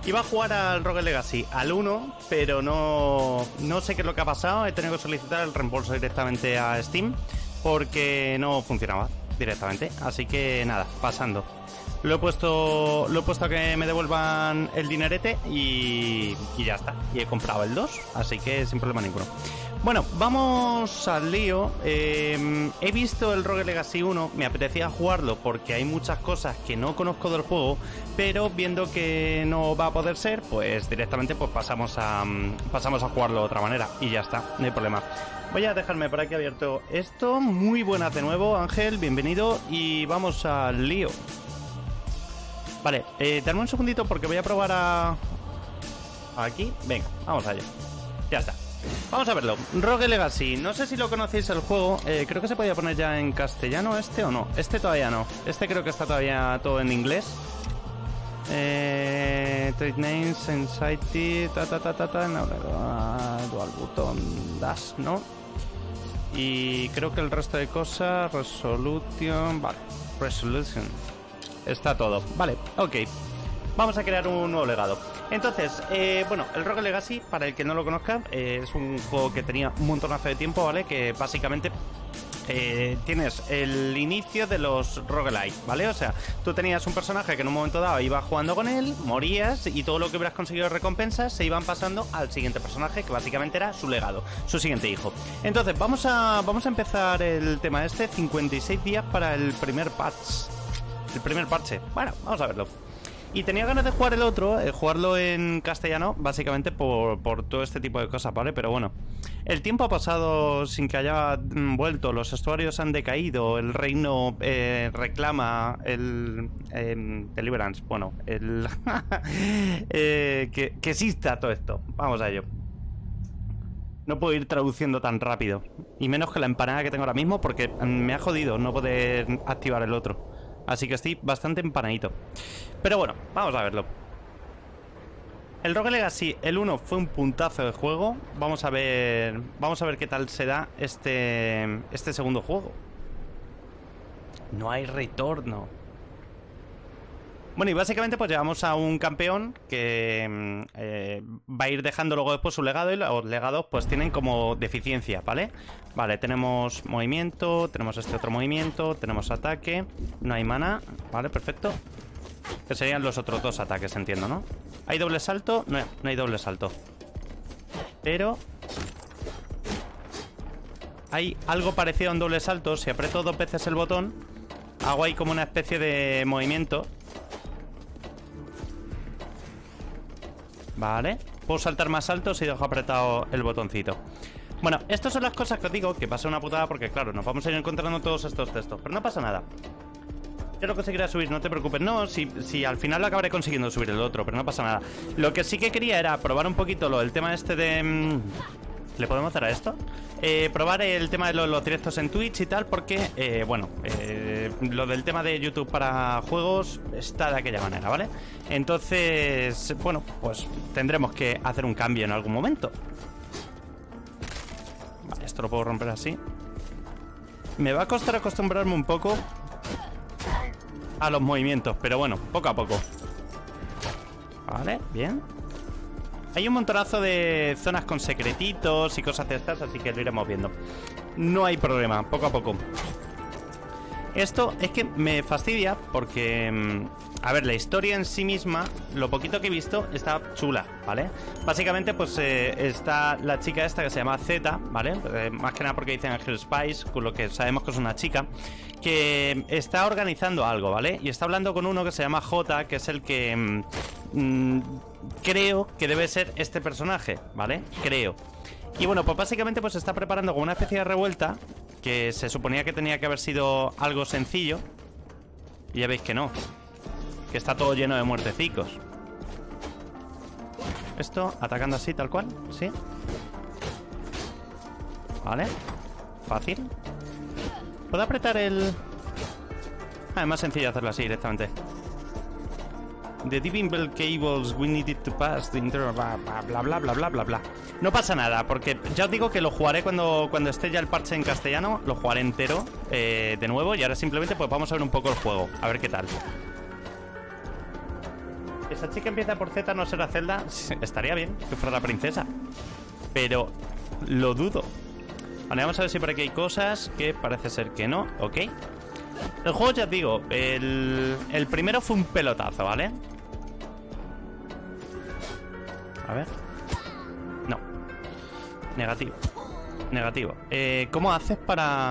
Iba a jugar al Rogue Legacy, al 1, pero no sé qué es lo que ha pasado. He tenido que solicitar el reembolso directamente a Steam porque no funcionaba directamente. Así que nada, pasando. Lo he puesto a que me devuelvan el dinerete y ya está. Y he comprado el 2, así que sin problema ninguno. Bueno, vamos al lío. He visto el Rogue Legacy 1, me apetecía jugarlo porque hay muchas cosas que no conozco del juego, pero viendo que no va a poder ser, pues directamente pues pasamos a jugarlo de otra manera y ya está, no hay problema. Voy a dejarme por aquí abierto esto. Muy buenas de nuevo, Ángel, bienvenido y vamos al lío. Vale, dame un segundito porque voy a probar a... Aquí, venga, vamos allá. Ya está. Vamos a verlo. Rogue Legacy, no sé si lo conocéis el juego. Creo que se podía poner ya en castellano este o no. Este todavía no. Este creo que está todavía todo en inglés. Trade names, anxiety, dual button, dash, ¿no? Y creo que el resto de cosas, resolution, vale, resolution. Está todo, vale, ok. Vamos a crear un nuevo legado. Entonces, bueno, el Rogue Legacy, para el que no lo conozca, es un juego que tenía un montonazo de tiempo, ¿vale? Que básicamente tienes el inicio de los roguelike, ¿vale? O sea, tú tenías un personaje que en un momento dado ibas jugando con él, morías y todo lo que hubieras conseguido de recompensas se iban pasando al siguiente personaje, que básicamente era su legado, su siguiente hijo. Entonces, vamos a empezar el tema este, 56 días para el primer patch. El primer parche. Bueno, vamos a verlo. Y tenía ganas de jugar el otro, jugarlo en castellano, básicamente por todo este tipo de cosas, ¿vale? Pero bueno, el tiempo ha pasado sin que haya vuelto, los estuarios han decaído, el reino reclama el Deliverance, bueno, el que exista todo esto. Vamos a ello. No puedo ir traduciendo tan rápido, y menos que la empanada que tengo ahora mismo, porque me ha jodido no poder activar el otro. Así que estoy bastante empanadito. Pero bueno, vamos a verlo. El Rogue Legacy, el 1 fue un puntazo de juego. Vamos a ver qué tal será este segundo juego. No hay retorno. Bueno, y básicamente pues llevamos a un campeón que va a ir dejando luego después su legado, y los legados pues tienen como deficiencia, ¿vale? Vale, tenemos movimiento, tenemos este otro movimiento, tenemos ataque, no hay mana, vale, perfecto. Que serían los otros dos ataques, entiendo, ¿no? ¿Hay doble salto? No, no hay doble salto. Pero hay algo parecido a un doble salto. Si aprieto 2 veces el botón, hago ahí como una especie de movimiento. Vale, puedo saltar más alto si dejo apretado el botoncito. Bueno, estas son las cosas que os digo, que pasa una putada porque claro, nos vamos a ir encontrando todos estos textos, pero no pasa nada. Yo lo conseguiré subir, no te preocupes. No, si al final lo acabaré consiguiendo subir el otro, pero no pasa nada. Lo que sí que quería era probar un poquito el tema este de... ¿Le podemos hacer a esto? Probar el tema de los directos en Twitch y tal, porque, bueno, lo del tema de YouTube para juegos está de aquella manera, ¿vale? Entonces, bueno, pues tendremos que hacer un cambio en algún momento. Vale, esto lo puedo romper así. Me va a costar acostumbrarme un poco a los movimientos, pero bueno, poco a poco. Vale, bien. Hay un montonazo de zonas con secretitos y cosas de estas, así que lo iremos viendo. No hay problema, poco a poco. Esto es que me fastidia porque... a ver, la historia en sí misma, lo poquito que he visto, está chula, ¿vale? Básicamente, pues está la chica esta que se llama Z, ¿vale? Más que nada porque dicen Angel Spice, con lo que sabemos que es una chica, que está organizando algo, ¿vale? Y está hablando con uno que se llama J, que es el que... creo que debe ser este personaje, ¿vale? Creo. Y bueno, pues básicamente pues está preparando como una especie de revuelta, que se suponía que tenía que haber sido algo sencillo. Y ya veis que no. Que está todo lleno de muertecicos. Esto, atacando así, tal cual, ¿sí? Vale. Fácil. ¿Puedo apretar el...? Ah, es más sencillo hacerlo así directamente. The Diving Bell cables we needed to pass the inter... bla bla bla bla bla bla bla. No pasa nada, porque ya os digo que lo jugaré cuando esté ya el parche en castellano. Lo jugaré entero de nuevo. Y ahora simplemente pues vamos a ver un poco el juego. A ver qué tal. esa chica empieza por Z, no será Zelda. Estaría bien que fuera la princesa, pero lo dudo. Vale, vamos a ver si por aquí hay cosas, que parece ser que no. Ok. El juego, ya os digo, el primero fue un pelotazo, ¿vale? A ver. No. Negativo. Negativo. ¿Cómo haces para...?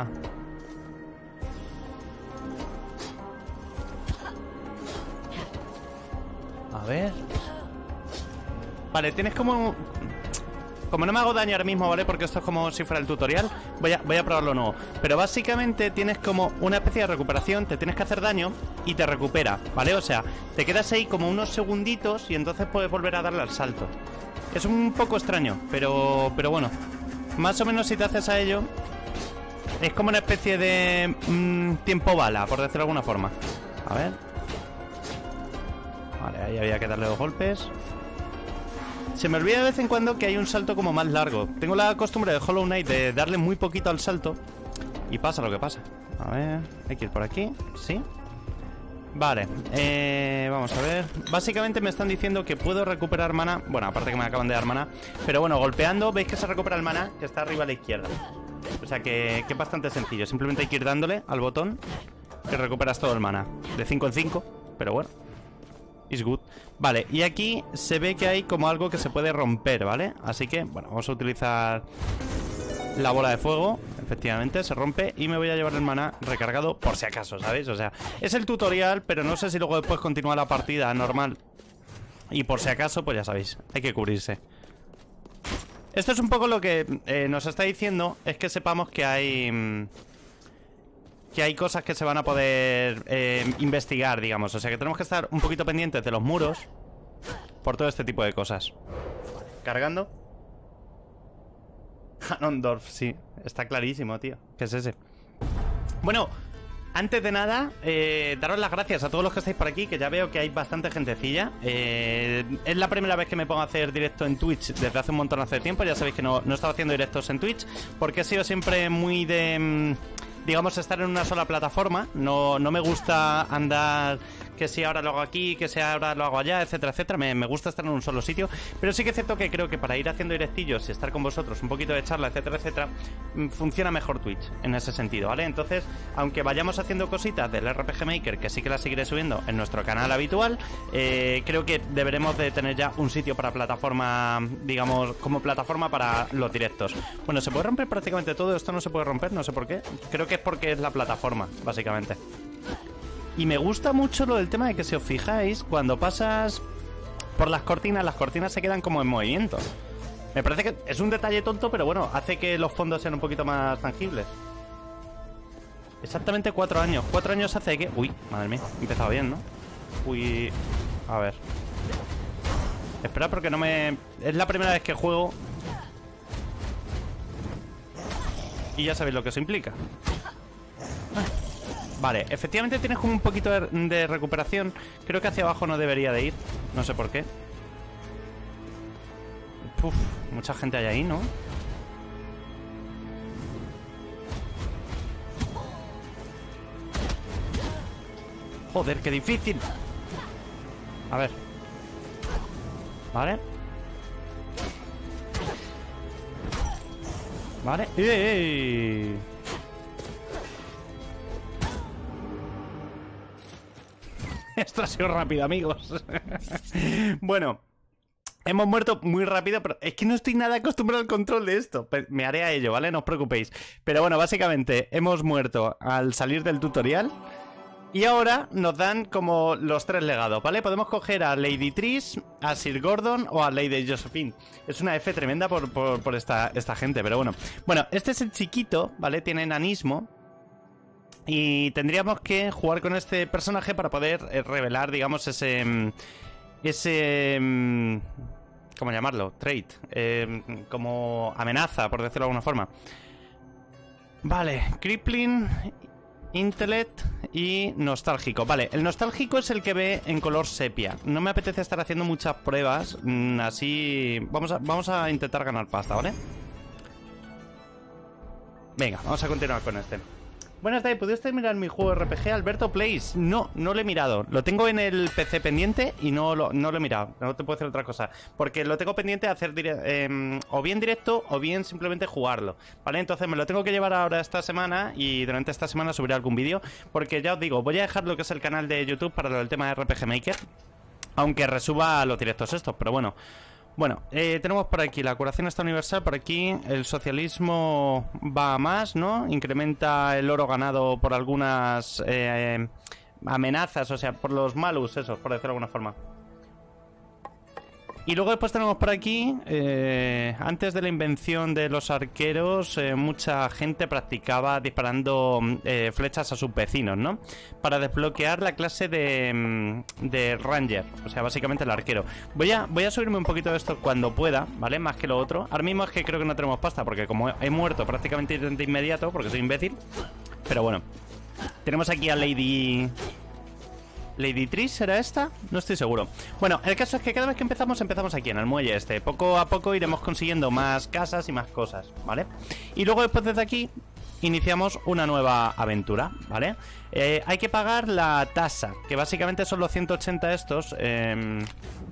A ver. Vale, tienes como... Como no me hago daño ahora mismo, ¿vale? Porque esto es como si fuera el tutorial. Voy a probarlo nuevo. Pero básicamente tienes como una especie de recuperación. Te tienes que hacer daño y te recupera, ¿vale? O sea, te quedas ahí como unos segunditos y entonces puedes volver a darle al salto. Es un poco extraño, pero bueno. Más o menos si te haces a ello, es como una especie de tiempo bala, por decirlo de alguna forma. A ver. Vale, ahí había que darle 2 golpes. Se me olvida de vez en cuando que hay un salto como más largo. Tengo la costumbre de Hollow Knight de darle muy poquito al salto y pasa lo que pasa. A ver, hay que ir por aquí. Sí. Vale, vamos a ver. Básicamente me están diciendo que puedo recuperar mana. Bueno, aparte que me acaban de dar mana. Pero bueno, golpeando, veis que se recupera el mana, que está arriba a la izquierda. O sea que es bastante sencillo. Simplemente hay que ir dándole al botón que recuperas todo el mana. De 5 en 5, pero bueno, is good. Vale, y aquí se ve que hay como algo que se puede romper, ¿vale? Así que, bueno, vamos a utilizar la bola de fuego. Efectivamente, se rompe y me voy a llevar el mana recargado por si acaso, ¿sabéis? O sea, es el tutorial, pero no sé si luego después continúa la partida normal. Y por si acaso, pues ya sabéis, hay que cubrirse. Esto es un poco lo que nos está diciendo, es que sepamos que hay cosas que se van a poder investigar, digamos. O sea que tenemos que estar un poquito pendientes de los muros por todo este tipo de cosas. Cargando. Ganondorf, sí. Está clarísimo, tío. ¿Qué es ese? Bueno, antes de nada, daros las gracias a todos los que estáis por aquí, que ya veo que hay bastante gentecilla. Es la primera vez que me pongo a hacer directo en Twitch desde hace un montón de tiempo. Ya sabéis que no estaba haciendo directos en Twitch porque he sido siempre muy de... digamos, estar en una sola plataforma. No me gusta andar que si ahora lo hago aquí, que si ahora lo hago allá, etcétera, etcétera. Me gusta estar en un solo sitio. Pero sí que es cierto que creo que para ir haciendo directillos y estar con vosotros, un poquito de charla, etcétera, etcétera, funciona mejor Twitch en ese sentido, ¿vale? Entonces, aunque vayamos haciendo cositas del RPG Maker, que sí que las seguiré subiendo en nuestro canal habitual, creo que deberemos de tener ya un sitio para plataforma, digamos, como plataforma para los directos. Bueno, se puede romper prácticamente todo. Esto no se puede romper, no sé por qué. Creo que es porque es la plataforma, básicamente. Y me gusta mucho lo del tema de que, si os fijáis, cuando pasas por las cortinas se quedan como en movimiento. Me parece que es un detalle tonto, pero bueno, hace que los fondos sean un poquito más tangibles. Exactamente 4 años. 4 años hace que... Uy, madre mía, he empezado bien, ¿no? Uy, a ver. Espera, porque no me... Es la primera vez que juego y ya sabéis lo que eso implica. Vale, efectivamente tienes como un poquito de recuperación. Creo que hacia abajo no debería de ir. No sé por qué. Uf, mucha gente hay ahí, ¿no? Joder, qué difícil. A ver. Vale. Vale. ¡Ey! Esto ha sido rápido, amigos. Bueno, hemos muerto muy rápido, pero es que no estoy nada acostumbrado al control de esto. Me haré a ello, ¿vale? No os preocupéis. Pero bueno, básicamente hemos muerto al salir del tutorial. Y ahora nos dan como los 3 legados, ¿vale? Podemos coger a Lady Trish, a Sir Gordon o a Lady Josephine. Es una F tremenda por esta gente, pero bueno. Bueno, este es el chiquito, ¿vale? Tiene enanismo. Y tendríamos que jugar con este personaje para poder revelar, digamos, ese ¿cómo llamarlo? Trait. Como amenaza, por decirlo de alguna forma. Vale, Crippling, Intellect y Nostálgico. Vale, el Nostálgico es el que ve en color sepia. No me apetece estar haciendo muchas pruebas. Así... Vamos a intentar ganar pasta, ¿vale? Venga, vamos a continuar con este. Buenas tardes, ¿puede usted mirar mi juego RPG Alberto Plays? No, no lo he mirado. Lo tengo en el PC pendiente y no lo he mirado. No te puedo decir otra cosa. Porque lo tengo pendiente de hacer o bien directo o bien simplemente jugarlo. ¿Vale? Entonces me lo tengo que llevar ahora esta semana y durante esta semana subiré algún vídeo. Porque ya os digo, voy a dejar lo que es el canal de YouTube para el tema de RPG Maker. Aunque resuba los directos estos, pero bueno. Bueno, tenemos por aquí la curación está universal, por aquí el socialismo va a más, ¿no? Incrementa el oro ganado por algunas amenazas, o sea, por los malus, eso, por decirlo de alguna forma. Y luego después tenemos por aquí, antes de la invención de los arqueros, mucha gente practicaba disparando flechas a sus vecinos, ¿no? Para desbloquear la clase de Ranger, o sea, básicamente el arquero. Voy a subirme un poquito de esto cuando pueda, ¿vale? Más que lo otro. Ahora mismo es que creo que no tenemos pasta, porque como he muerto prácticamente de inmediato, porque soy imbécil. Pero bueno, tenemos aquí a Lady Tris, ¿será esta? No estoy seguro. Bueno, el caso es que cada vez que empezamos aquí en el muelle este. Poco a poco iremos consiguiendo más casas y más cosas, ¿vale? Y luego después desde aquí iniciamos una nueva aventura, ¿vale? Hay que pagar la tasa, que básicamente son los 180 estos. Que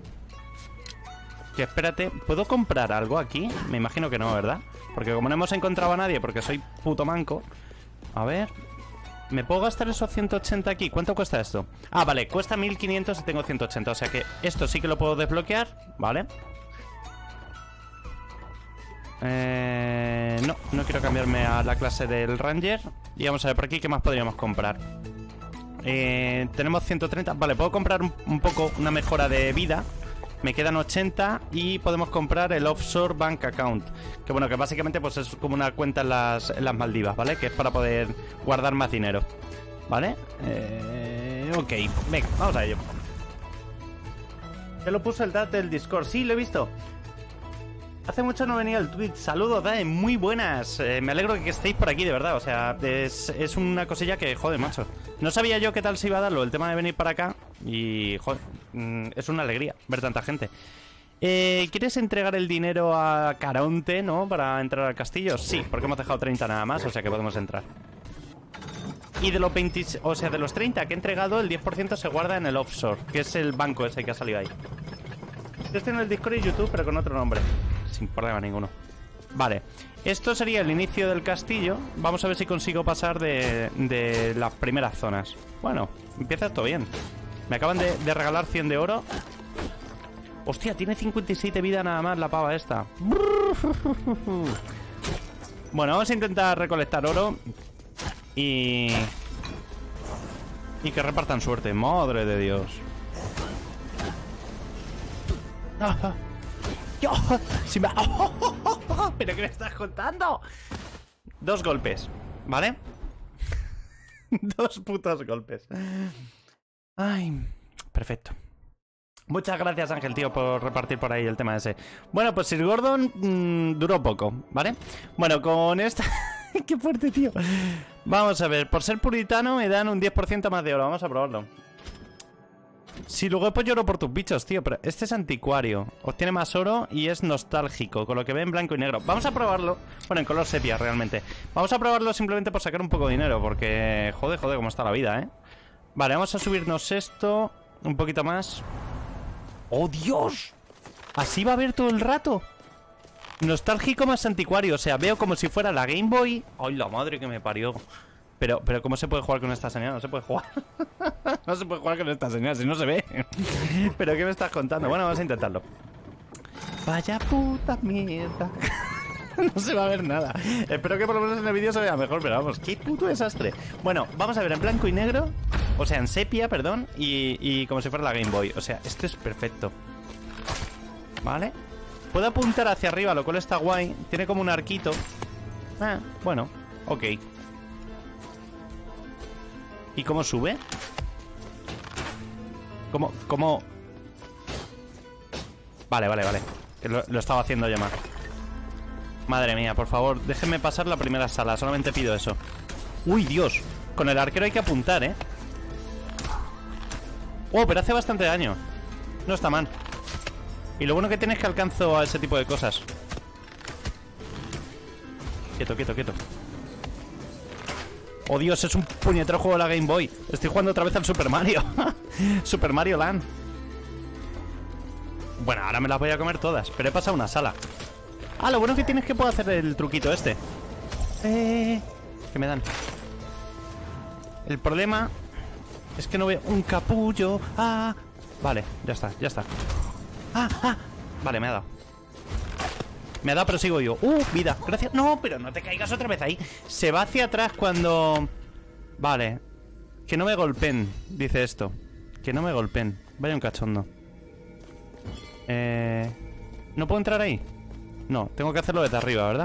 espérate, ¿puedo comprar algo aquí? Me imagino que no, ¿verdad? Porque como no hemos encontrado a nadie porque soy puto manco. A ver... ¿Me puedo gastar esos 180 aquí? ¿Cuánto cuesta esto? Ah, vale, cuesta 1500 y tengo 180. O sea que esto sí que lo puedo desbloquear, ¿vale? No quiero cambiarme a la clase del Ranger. Y vamos a ver por aquí qué más podríamos comprar. Tenemos 130. Vale, puedo comprar un poco una mejora de vida. Me quedan 80 y podemos comprar el Offshore Bank Account. Que bueno, que básicamente pues es como una cuenta en las Maldivas, ¿vale? Que es para poder guardar más dinero, ¿vale? Ok, venga, vamos a ello. Ya lo puso el chat del Discord, sí, lo he visto. Hace mucho no venía el Twitch. Saludos, Dae, muy buenas. Me alegro de que estéis por aquí, de verdad. O sea, es una cosilla que, joder, macho. No sabía yo qué tal se iba a darlo el tema de venir para acá. Y, joder, es una alegría ver tanta gente. ¿Quieres entregar el dinero a Caronte, no? Para entrar al castillo. Sí, porque hemos dejado 30 nada más, o sea que podemos entrar. Y de los 20, o sea, de los 30 que he entregado, el 10% se guarda en el offshore, que es el banco ese que ha salido ahí. Yo estoy en el Discord y YouTube, pero con otro nombre. Sin problema ninguno. Vale, esto sería el inicio del castillo. Vamos a ver si consigo pasar de las primeras zonas. Bueno, empieza esto bien. Me acaban de regalar 100 de oro. Hostia, tiene 57 vida nada más la pava esta. Bueno, vamos a intentar recolectar oro. Y que repartan suerte. Madre de Dios. ¡Yo! Si me... ¿Pero qué me estás contando? 2 golpes, ¿vale? 2 putos golpes. Ay, perfecto. Muchas gracias, Ángel, tío, por repartir por ahí el tema ese. Bueno, pues Sir Gordon duró poco, ¿vale? Bueno, con esta... ¡Qué fuerte, tío! Vamos a ver, por ser puritano me dan un 10% más de oro. Vamos a probarlo. Sí, luego pues lloro por tus bichos, tío. Pero este es anticuario. Obtiene más oro y es nostálgico, con lo que ve en blanco y negro. Vamos a probarlo. Bueno, en color sepia, realmente. Vamos a probarlo simplemente por sacar un poco de dinero. Porque, joder, cómo está la vida, ¿eh? Vale, vamos a subirnos esto un poquito más. ¡Oh, Dios! ¿Así va a haber todo el rato? Nostálgico más anticuario. O sea, veo como si fuera la Game Boy. ¡Ay, la madre que me parió! Pero ¿cómo se puede jugar con esta señal? No se puede jugar. No se puede jugar con esta señal, si no se ve. ¿Pero qué me estás contando? Bueno, vamos a intentarlo. Vaya puta mierda. No se va a ver nada. Espero que por lo menos en el vídeo se vea mejor, pero vamos, qué puto desastre. Bueno, vamos a ver en blanco y negro. O sea, en sepia, perdón. Y como si fuera la Game Boy. O sea, esto es perfecto. ¿Vale? Puedo apuntar hacia arriba, lo cual está guay. Tiene como un arquito. Bueno, ok. ¿Y cómo sube? ¿Cómo? Vale. Lo estaba haciendo ya más. Madre mía, por favor, déjenme pasar la primera sala. Solamente pido eso. ¡Uy, Dios! Con el arquero hay que apuntar, ¿eh? Oh, pero hace bastante daño. No está mal. Y lo bueno que tiene es que alcanzo a ese tipo de cosas. Quieto. Oh Dios, es un puñetero juego de la Game Boy. Estoy jugando otra vez al Super Mario. Super Mario Land. Bueno, ahora me las voy a comer todas. Pero he pasado una sala. Ah, lo bueno que tienes es que puedo hacer el truquito este. Que me dan. El problema es que no veo un capullo. Ah, vale, ya está, ya está. Vale, me ha dado. Me ha dado, pero sigo yo. Vida, gracias. No, pero no te caigas otra vez ahí. Se va hacia atrás cuando... Vale. Que no me golpeen, dice esto. Que no me golpeen. Vaya un cachondo. ¿No puedo entrar ahí? No, tengo que hacerlo desde arriba, ¿verdad?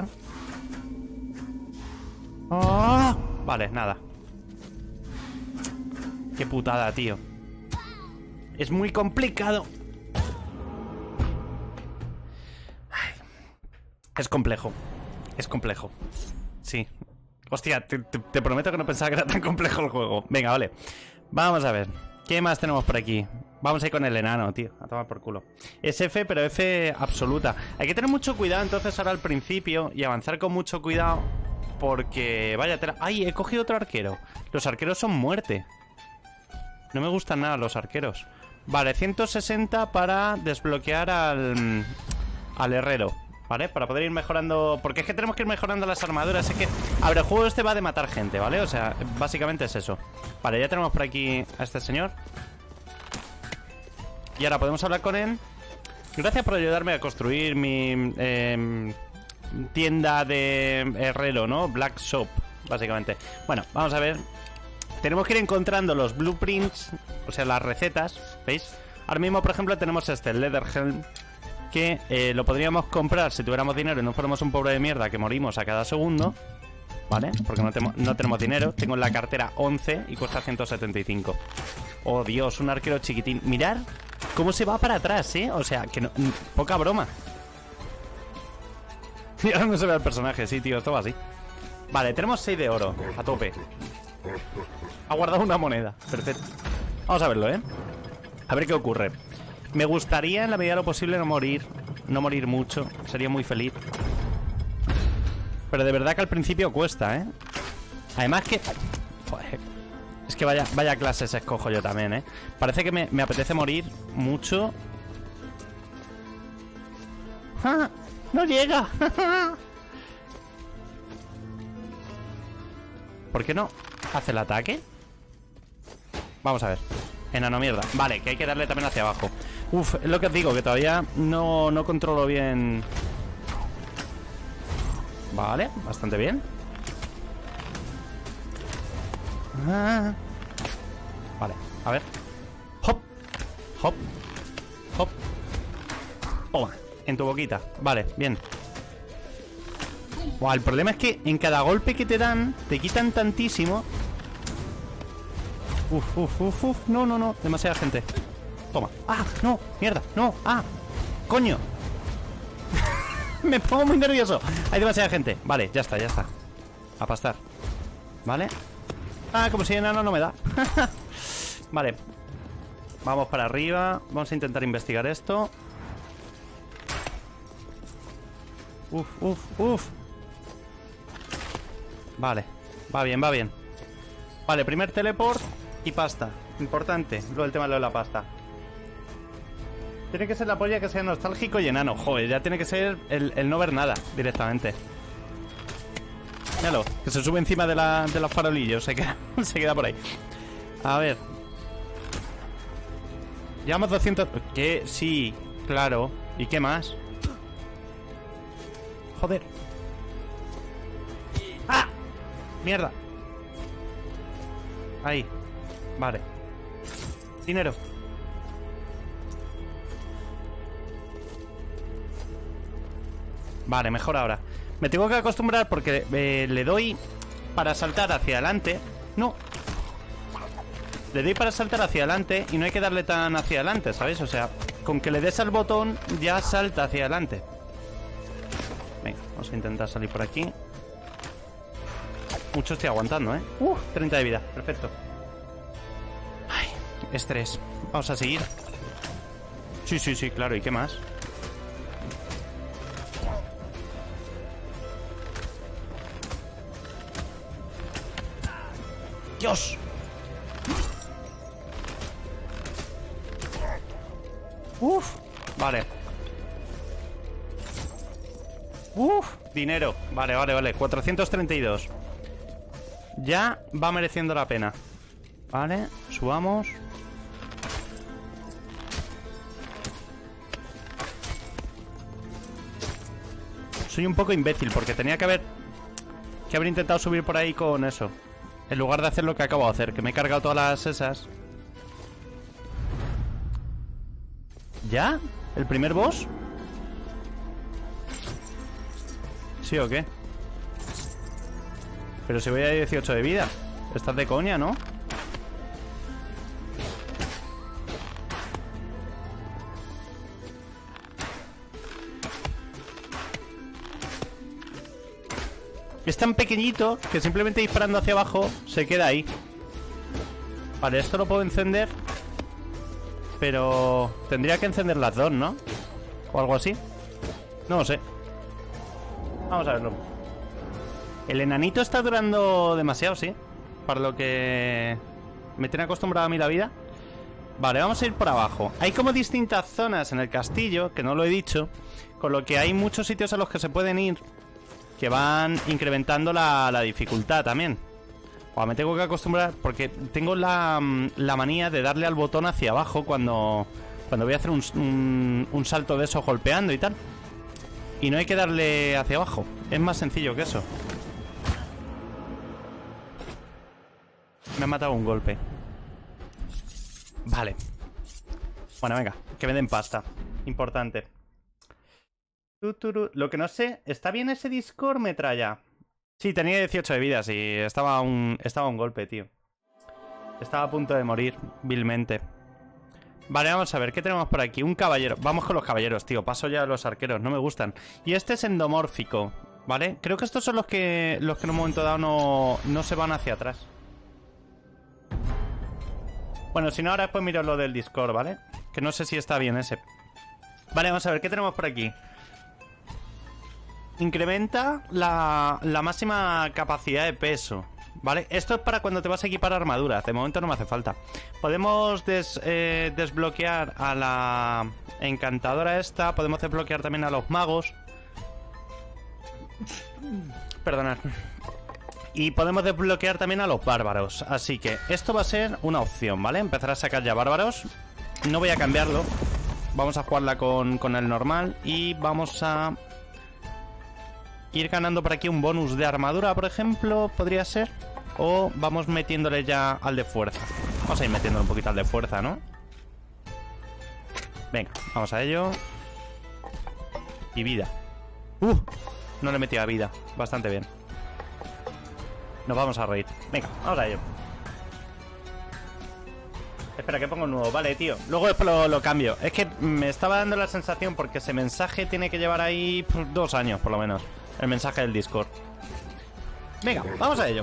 ¡Oh! Vale, nada. Qué putada, tío. Es muy complicado. Es complejo. Es complejo. Sí. Hostia, te prometo que no pensaba que era tan complejo el juego. Venga, vale. Vamos a ver. ¿Qué más tenemos por aquí? Vamos a ir con el enano, tío. A tomar por culo. Es F, pero F absoluta. Hay que tener mucho cuidado entonces ahora al principio y avanzar con mucho cuidado porque... Vaya tela... ¡Ay! He cogido otro arquero. Los arqueros son muerte. No me gustan nada los arqueros. Vale, 160 para desbloquear al herrero. ¿Vale? Para poder ir mejorando... Porque es que tenemos que ir mejorando las armaduras. Es que... A ver, el juego este va de matar gente, ¿vale? O sea, básicamente es eso. Vale, ya tenemos por aquí a este señor. Y ahora podemos hablar con él. Gracias por ayudarme a construir mi tienda de herrero, ¿no? Black Shop, básicamente. Bueno, vamos a ver. Tenemos que ir encontrando los blueprints, o sea, las recetas, ¿veis? Ahora mismo, por ejemplo, tenemos este, el Leatherhelm, que lo podríamos comprar si tuviéramos dinero y no fuéramos un pobre de mierda que morimos a cada segundo, ¿vale? Porque no tenemos dinero. Tengo en la cartera 11 y cuesta 175. Oh, Dios, un arquero chiquitín. Mirad cómo se va para atrás, ¿eh? O sea, que no, poca broma. Y ahora no se ve el personaje, sí, tío, esto va así. Vale, tenemos 6 de oro, a tope. Ha guardado una moneda, perfecto. Vamos a verlo, ¿eh? A ver qué ocurre. Me gustaría, en la medida de lo posible, no morir mucho. Sería muy feliz. Pero de verdad que al principio cuesta, ¿eh? Además que... Joder, es que vaya clases escojo yo también, ¿eh? Parece que me apetece morir mucho. ¡Ah! ¡No llega! ¿Por qué no hace el ataque? Vamos a ver. Enano mierda. Vale, que hay que darle también hacia abajo. Uf, es lo que os digo, que todavía no controlo bien. Vale, bastante bien. Vale, a ver. Hop, hop, hop. Toma, en tu boquita. Vale, bien. Buah, el problema es que en cada golpe que te dan te quitan tantísimo. Uf. No. Demasiada gente. Toma. ¡Ah! ¡No! ¡Mierda! ¡No! ¡Ah! ¡Coño! Me pongo muy nervioso. Hay demasiada gente. Vale, ya está. A pastar. Vale. Ah, como si enano no me da. Vale. Vamos para arriba. Vamos a intentar investigar esto. Uf. Vale. Va bien. Vale, primer teleport y pasta. Importante. Luego el tema de la pasta. Tiene que ser la polla que sea nostálgico y enano. Joder, ya tiene que ser el no ver nada directamente. Míralo, que se sube encima de los farolillos. Se queda por ahí. A ver. Llevamos 200... ¿Qué? Sí, claro. ¿Y qué más? Joder. ¡Ah! Mierda. Ahí. Vale. Dinero. Vale, mejor ahora. Me tengo que acostumbrar porque le doy para saltar hacia adelante. No. Le doy para saltar hacia adelante y no hay que darle tan hacia adelante, ¿sabéis? O sea, con que le des al botón ya salta hacia adelante. Venga, vamos a intentar salir por aquí. Mucho estoy aguantando, ¿eh? 30 de vida, perfecto. Ay, estrés. Vamos a seguir. Sí, claro, ¿y qué más? ¡Dios! ¡Uf! Vale. ¡Uf! Dinero. Vale, vale, vale. 432. Ya va mereciendo la pena. Vale, subamos. Soy un poco imbécil porque tenía que haber intentado subir por ahí con eso, en lugar de hacer lo que acabo de hacer, que me he cargado todas las esas. ¿Ya? ¿El primer boss? ¿Sí o qué? Pero si voy a 18 de vida. Estás de coña, ¿no? Es tan pequeñito que simplemente disparando hacia abajo se queda ahí. Vale, esto lo puedo encender, pero tendría que encender las dos, ¿no? O algo así. No lo sé. Vamos a verlo. El enanito está durando demasiado, sí, para lo que me tiene acostumbrado a mí la vida. Vale, vamos a ir por abajo. Hay como distintas zonas en el castillo, que no lo he dicho, con lo que hay muchos sitios a los que se pueden ir, que van incrementando la dificultad también. Me tengo que acostumbrar, porque tengo la manía de darle al botón hacia abajo cuando voy a hacer un salto de esos golpeando y tal. Y no hay que darle hacia abajo. Es más sencillo que eso. Me ha matado un golpe. Vale. Bueno, venga, que me den pasta. Importante. Lo que no sé, ¿está bien ese Discord metralla? Sí, tenía 18 de vida, sí. Estaba un golpe, tío. Estaba a punto de morir, vilmente. Vale, vamos a ver, ¿qué tenemos por aquí? Un caballero. Vamos con los caballeros, tío. Paso ya a los arqueros, no me gustan. Y este es endomórfico, ¿vale? Creo que estos son los que en un momento dado no se van hacia atrás. Bueno, si no, ahora después miro lo del Discord, ¿vale? Que no sé si está bien ese. Vale, vamos a ver, ¿qué tenemos por aquí? Incrementa la máxima capacidad de peso, ¿vale? Esto es para cuando te vas a equipar armaduras. De momento no me hace falta. Podemos desbloquear a la encantadora esta. Podemos desbloquear también a los magos. Perdonad. Y podemos desbloquear también a los bárbaros. Así que esto va a ser una opción, ¿vale? Empezar a sacar ya bárbaros. No voy a cambiarlo. Vamos a jugarla con el normal. Y vamos a ir ganando por aquí un bonus de armadura, por ejemplo. Podría ser. O vamos metiéndole ya al de fuerza. Vamos a ir metiéndole un poquito al de fuerza, ¿no? Venga, vamos a ello. Y vida. No le he metido a vida. Bastante bien. Nos vamos a reír. Venga, vamos a ello. Espera, que pongo un nuevo. Vale, tío. Luego después lo cambio. Es que me estaba dando la sensación, porque ese mensaje tiene que llevar ahí 2 años, por lo menos. El mensaje del Discord. Venga, vamos a ello.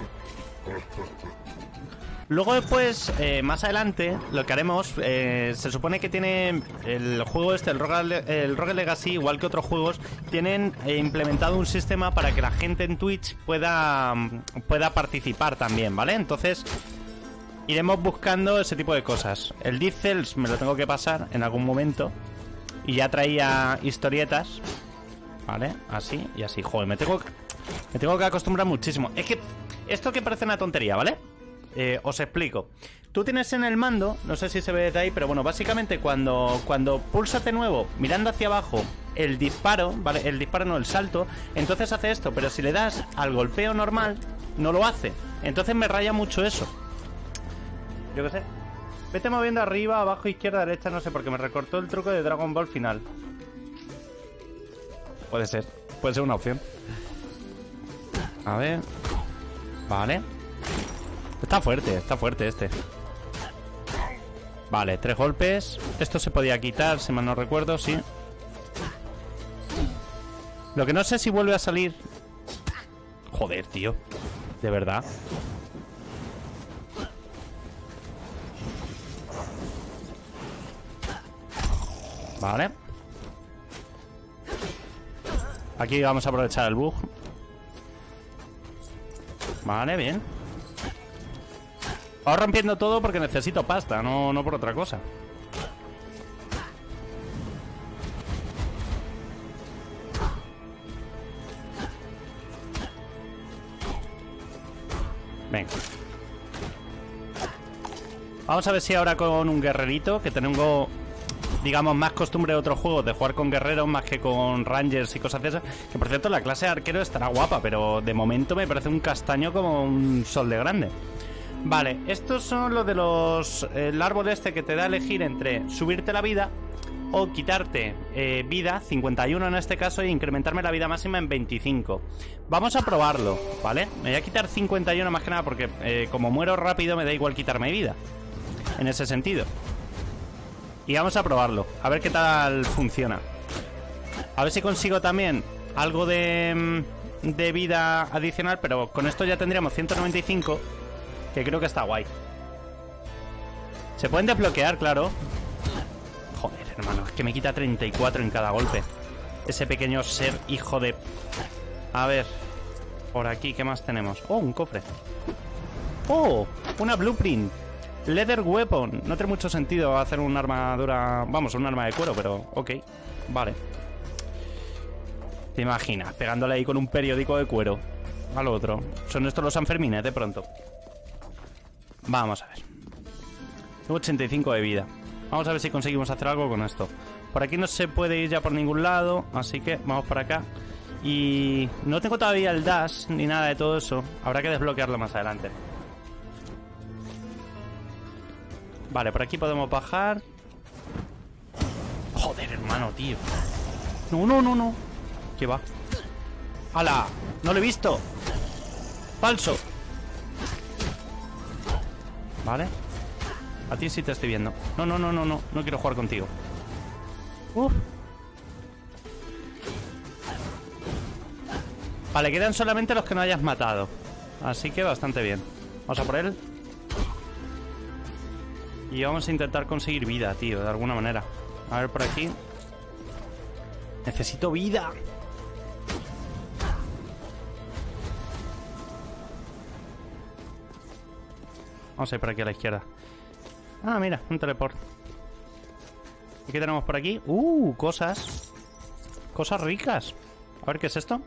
Luego después, más adelante, lo que haremos, se supone que tiene el juego este, el Rogue Legacy, igual que otros juegos, tienen implementado un sistema para que la gente en Twitch pueda participar también, ¿vale? Entonces, iremos buscando ese tipo de cosas. El Dead Cells me lo tengo que pasar en algún momento. Y ya traía historietas, ¿vale? Así y así. Joder, me tengo que acostumbrar muchísimo. Es que esto que parece una tontería, ¿vale? Os explico. Tú tienes en el mando, no sé si se ve desde ahí, pero bueno, básicamente cuando pulsas de nuevo, mirando hacia abajo, el disparo, ¿vale? El disparo no, el salto, entonces hace esto, pero si le das al golpeo normal, no lo hace. Entonces me raya mucho eso. Yo qué sé. Vete moviendo arriba, abajo, izquierda, derecha, no sé, porque me recortó el truco de Dragon Ball final. Puede ser una opción. A ver. Vale. Está fuerte este. Vale, 3 golpes. Esto se podía quitar, si mal no recuerdo, sí. Lo que no sé si vuelve a salir. Joder, tío. De verdad. Vale. Aquí vamos a aprovechar el bug. Vale, bien. Vamos rompiendo todo porque necesito pasta, no por otra cosa. Venga. Vamos a ver si ahora con un guerrerito, que tengo, digamos, más costumbre de otros juegos de jugar con guerreros más que con rangers y cosas de esas. Que por cierto, la clase de arquero estará guapa, pero de momento me parece un castaño como un sol de grande. Vale, estos son los de los... el árbol este que te da a elegir entre subirte la vida o quitarte vida, 51 en este caso, e incrementarme la vida máxima en 25. Vamos a probarlo, ¿vale? Me voy a quitar 51 más que nada porque como muero rápido me da igual quitarme vida. En ese sentido. Y vamos a probarlo, a ver qué tal funciona. A ver si consigo también algo de vida adicional, pero con esto ya tendríamos 195, que creo que está guay. Se pueden desbloquear, claro. Joder, hermano, es que me quita 34 en cada golpe. Ese pequeño ser hijo de... A ver, por aquí, ¿qué más tenemos? Oh, un cofre. Oh, una blueprint. Leather weapon. No tiene mucho sentido hacer una armadura... Vamos, un arma de cuero, pero ok. Vale. ¿Te imaginas? Pegándole ahí con un periódico de cuero al otro. Son estos los Sanfermines de pronto. Vamos a ver. Tengo 85 de vida. Vamos a ver si conseguimos hacer algo con esto. Por aquí no se puede ir ya por ningún lado, así que vamos por acá. Y no tengo todavía el dash ni nada de todo eso. Habrá que desbloquearlo más adelante. Vale, por aquí podemos bajar. Joder, hermano, tío. No. ¿Qué va? ¡Hala! ¡No lo he visto! ¡Falso! Vale. A ti sí te estoy viendo. No. No quiero jugar contigo. Vale, quedan solamente los que no hayas matado. Así que bastante bien. Vamos a por él. Y vamos a intentar conseguir vida, tío, de alguna manera. A ver por aquí. Necesito vida. Vamos a ir por aquí a la izquierda. Ah, mira, un teleport. ¿Y qué tenemos por aquí? Cosas. Cosas ricas. A ver, ¿qué es esto?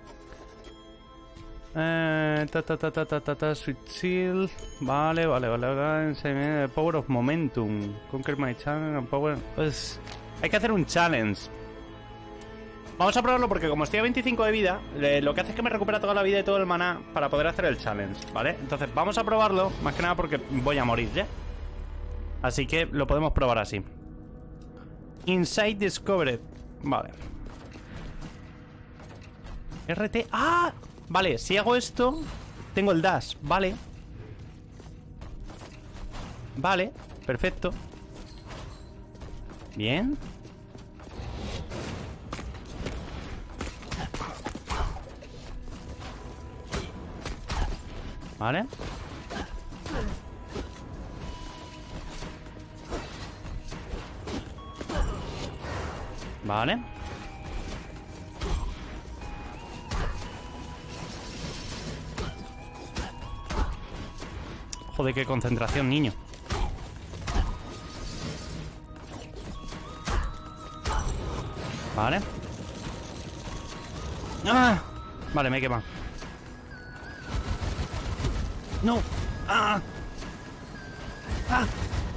Sweet Seal. Vale. Power of Momentum. Conquer my challenge. Power. Pues hay que hacer un challenge. Vamos a probarlo porque como estoy a 25 de vida, lo que hace es que me recupera toda la vida y todo el maná para poder hacer el challenge, ¿vale? Entonces vamos a probarlo, más que nada porque voy a morir ya. Así que lo podemos probar así. Insight Discovered. Vale. RT. ¡Ah! Vale, si hago esto, tengo el dash. Vale. Vale, perfecto. Bien. Vale. Vale. Joder, qué concentración, niño. Vale. ¡Ah! Vale, me he quemado. ¡No! ¡Ah! ¡Ah!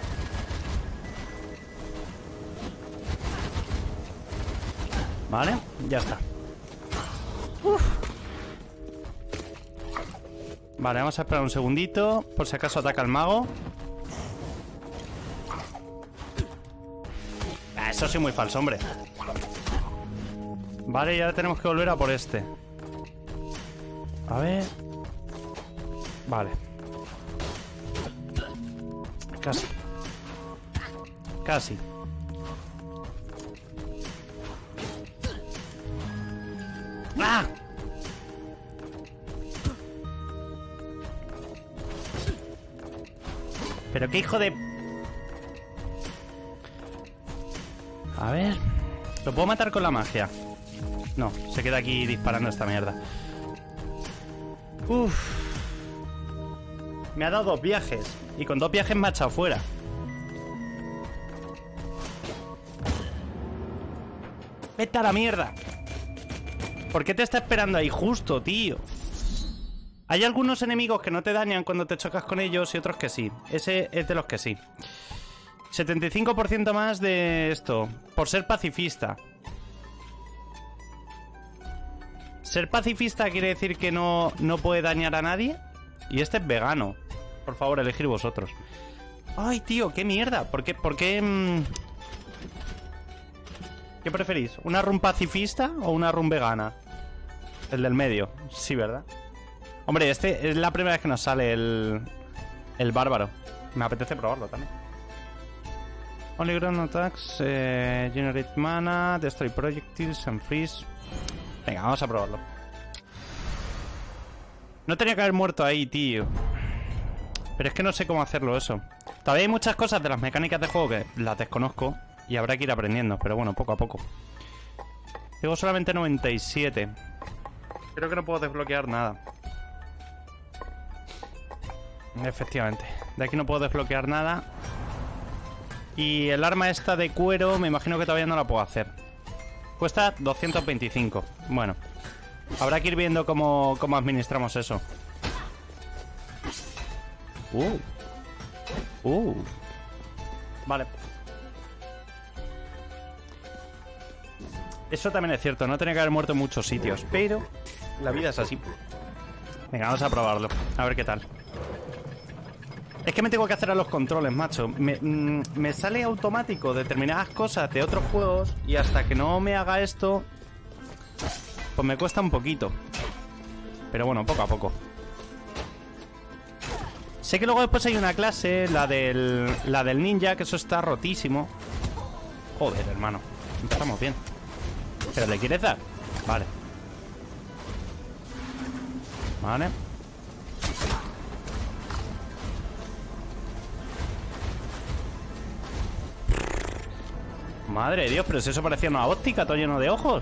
Vale, ya está. Uf. Vale, vamos a esperar un segundito. Por si acaso ataca el mago. Eso sí, muy falso, hombre. Vale, y ahora tenemos que volver a por este. A ver. Vale. Casi. Casi. ¡Ah! Pero qué hijo de... A ver... ¿Lo puedo matar con la magia? No, se queda aquí disparando esta mierda. Uff. Me ha dado 2 viajes. Y con 2 viajes me ha echado fuera. ¡Vete a la mierda! ¿Por qué te está esperando ahí justo, tío? Hay algunos enemigos que no te dañan cuando te chocas con ellos y otros que sí. Ese es de los que sí. 75% más de esto. Por ser pacifista. Ser pacifista quiere decir que no puede dañar a nadie. Y este es vegano. Por favor, elegir vosotros. Ay, tío, qué mierda. ¿Por qué? ¿Qué preferís? ¿Una run pacifista o una run vegana? El del medio. Sí, ¿verdad? Hombre, este es la primera vez que nos sale el bárbaro. Me apetece probarlo también. Only ground attacks, generate mana, destroy projectiles and freeze. Venga, vamos a probarlo. No tenía que haber muerto ahí, tío. Pero es que no sé cómo hacerlo eso. Todavía hay muchas cosas de las mecánicas de juego que las desconozco y habrá que ir aprendiendo, pero bueno, poco a poco. Tengo solamente 97. Creo que no puedo desbloquear nada. Efectivamente. De aquí no puedo desbloquear nada. Y el arma esta de cuero me imagino que todavía no la puedo hacer. Cuesta 225. Bueno, habrá que ir viendo cómo administramos eso. Vale. Eso también es cierto, no tenía que haber muerto en muchos sitios, pero la vida es así. Venga, vamos a probarlo, a ver qué tal. Es que me tengo que hacer a los controles, macho. Me sale automático determinadas cosas de otros juegos y hasta que no me haga esto, pues me cuesta un poquito. Pero bueno, poco a poco. Sé que luego después hay una clase, la del ninja, que eso está rotísimo. Joder, hermano. Empezamos bien. ¿Pero le quieres dar? Vale. Vale. Madre de Dios, pero si eso parecía una óptica, todo lleno de ojos.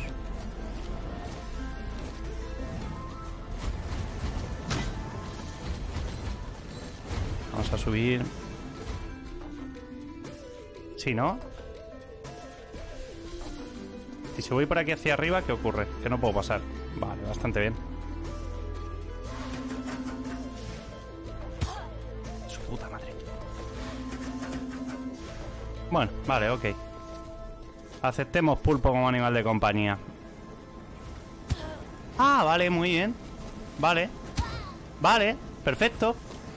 Vamos a subir. Sí, ¿no? Y si voy por aquí hacia arriba, ¿qué ocurre? Que no puedo pasar. Vale, bastante bien. Su puta madre. Bueno, vale, ok. Aceptemos pulpo como animal de compañía. Ah, vale, muy bien. Vale. Vale, perfecto.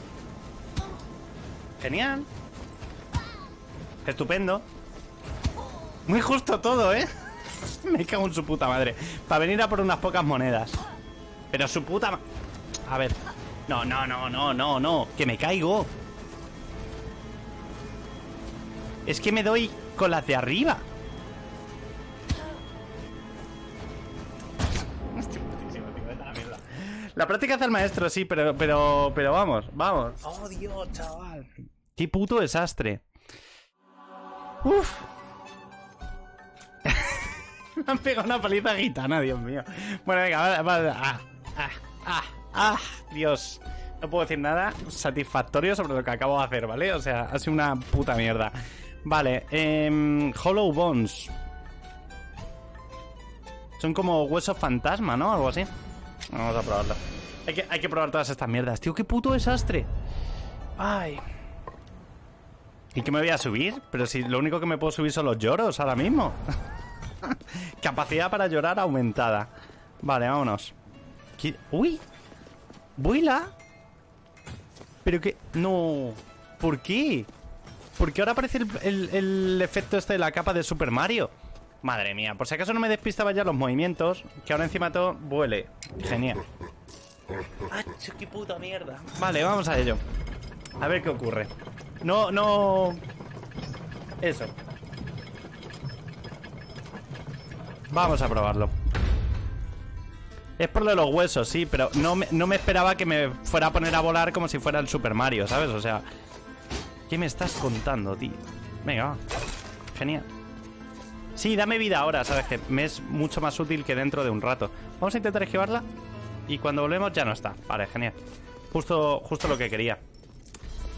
Genial. Estupendo. Muy justo todo, ¿eh? Me cago en su puta madre. Para venir a por unas pocas monedas. Pero su puta... A ver. No, no, no, no, no, no. Que me caigo. Es que me doy con las de arriba. La práctica hace al maestro, sí, pero vamos, vamos. Oh, Dios, chaval. Qué puto desastre. Uf. Me han pegado una paliza gitana, Dios mío. Bueno, venga, vale. Dios. No puedo decir nada satisfactorio sobre lo que acabo de hacer, ¿vale? O sea, ha sido una puta mierda. Vale, Hollow Bones. Son como huesos fantasma, ¿no? Algo así. Vamos a probarlo. Hay que probar todas estas mierdas. Tío, qué puto desastre. Ay. ¿Y qué me voy a subir? Pero si lo único que me puedo subir son los lloros ahora mismo. Capacidad para llorar aumentada. Vale, vámonos. ¡Uy! ¡Vuela! Pero que... No... ¿Por qué? Porque ahora aparece el efecto este de la capa de Super Mario. Madre mía, por si acaso no me despistaba ya los movimientos. Que ahora encima todo vuele. Genial. ¡Acho, qué puta mierda! Vale, vamos a ello. A ver qué ocurre. No... Eso. Vamos a probarlo. Es por lo de los huesos, sí, pero no me esperaba que me fuera a poner a volar como si fuera el Super Mario, ¿sabes? O sea, ¿qué me estás contando, tío? Venga, va. Genial. Sí, dame vida ahora, ¿sabes? Que me es mucho más útil que dentro de un rato. Vamos a intentar esquivarla y cuando volvemos ya no está. Vale, genial. Justo lo que quería.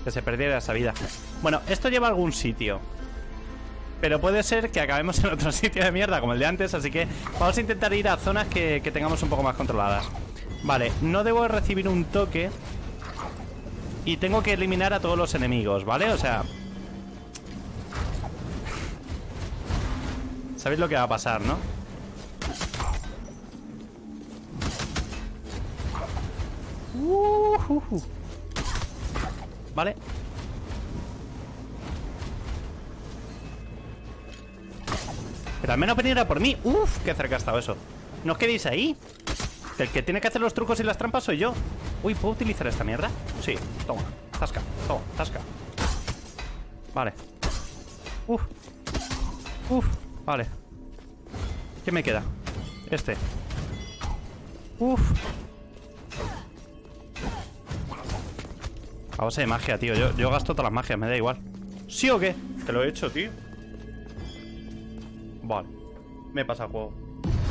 Que se perdiera esa vida. Bueno, esto lleva a algún sitio. Pero puede ser que acabemos en otro sitio de mierda como el de antes. Así que vamos a intentar ir a zonas que tengamos un poco más controladas. Vale, no debo recibir un toque. Y tengo que eliminar a todos los enemigos, ¿vale? O sea... sabéis lo que va a pasar, ¿no? Vale. Pero al menos venir a por mí. Uf, qué cerca ha estado eso. No os quedéis ahí. El que tiene que hacer los trucos y las trampas soy yo. Uy, ¿puedo utilizar esta mierda? Sí, toma, tasca, toma, tasca. Vale. Uf. Uf, vale. ¿Qué me queda? Este. Uf. A base de magia, tío. Yo gasto todas las magias, me da igual. ¿Sí o qué? Que lo he hecho, tío. Vale. Me pasa el juego.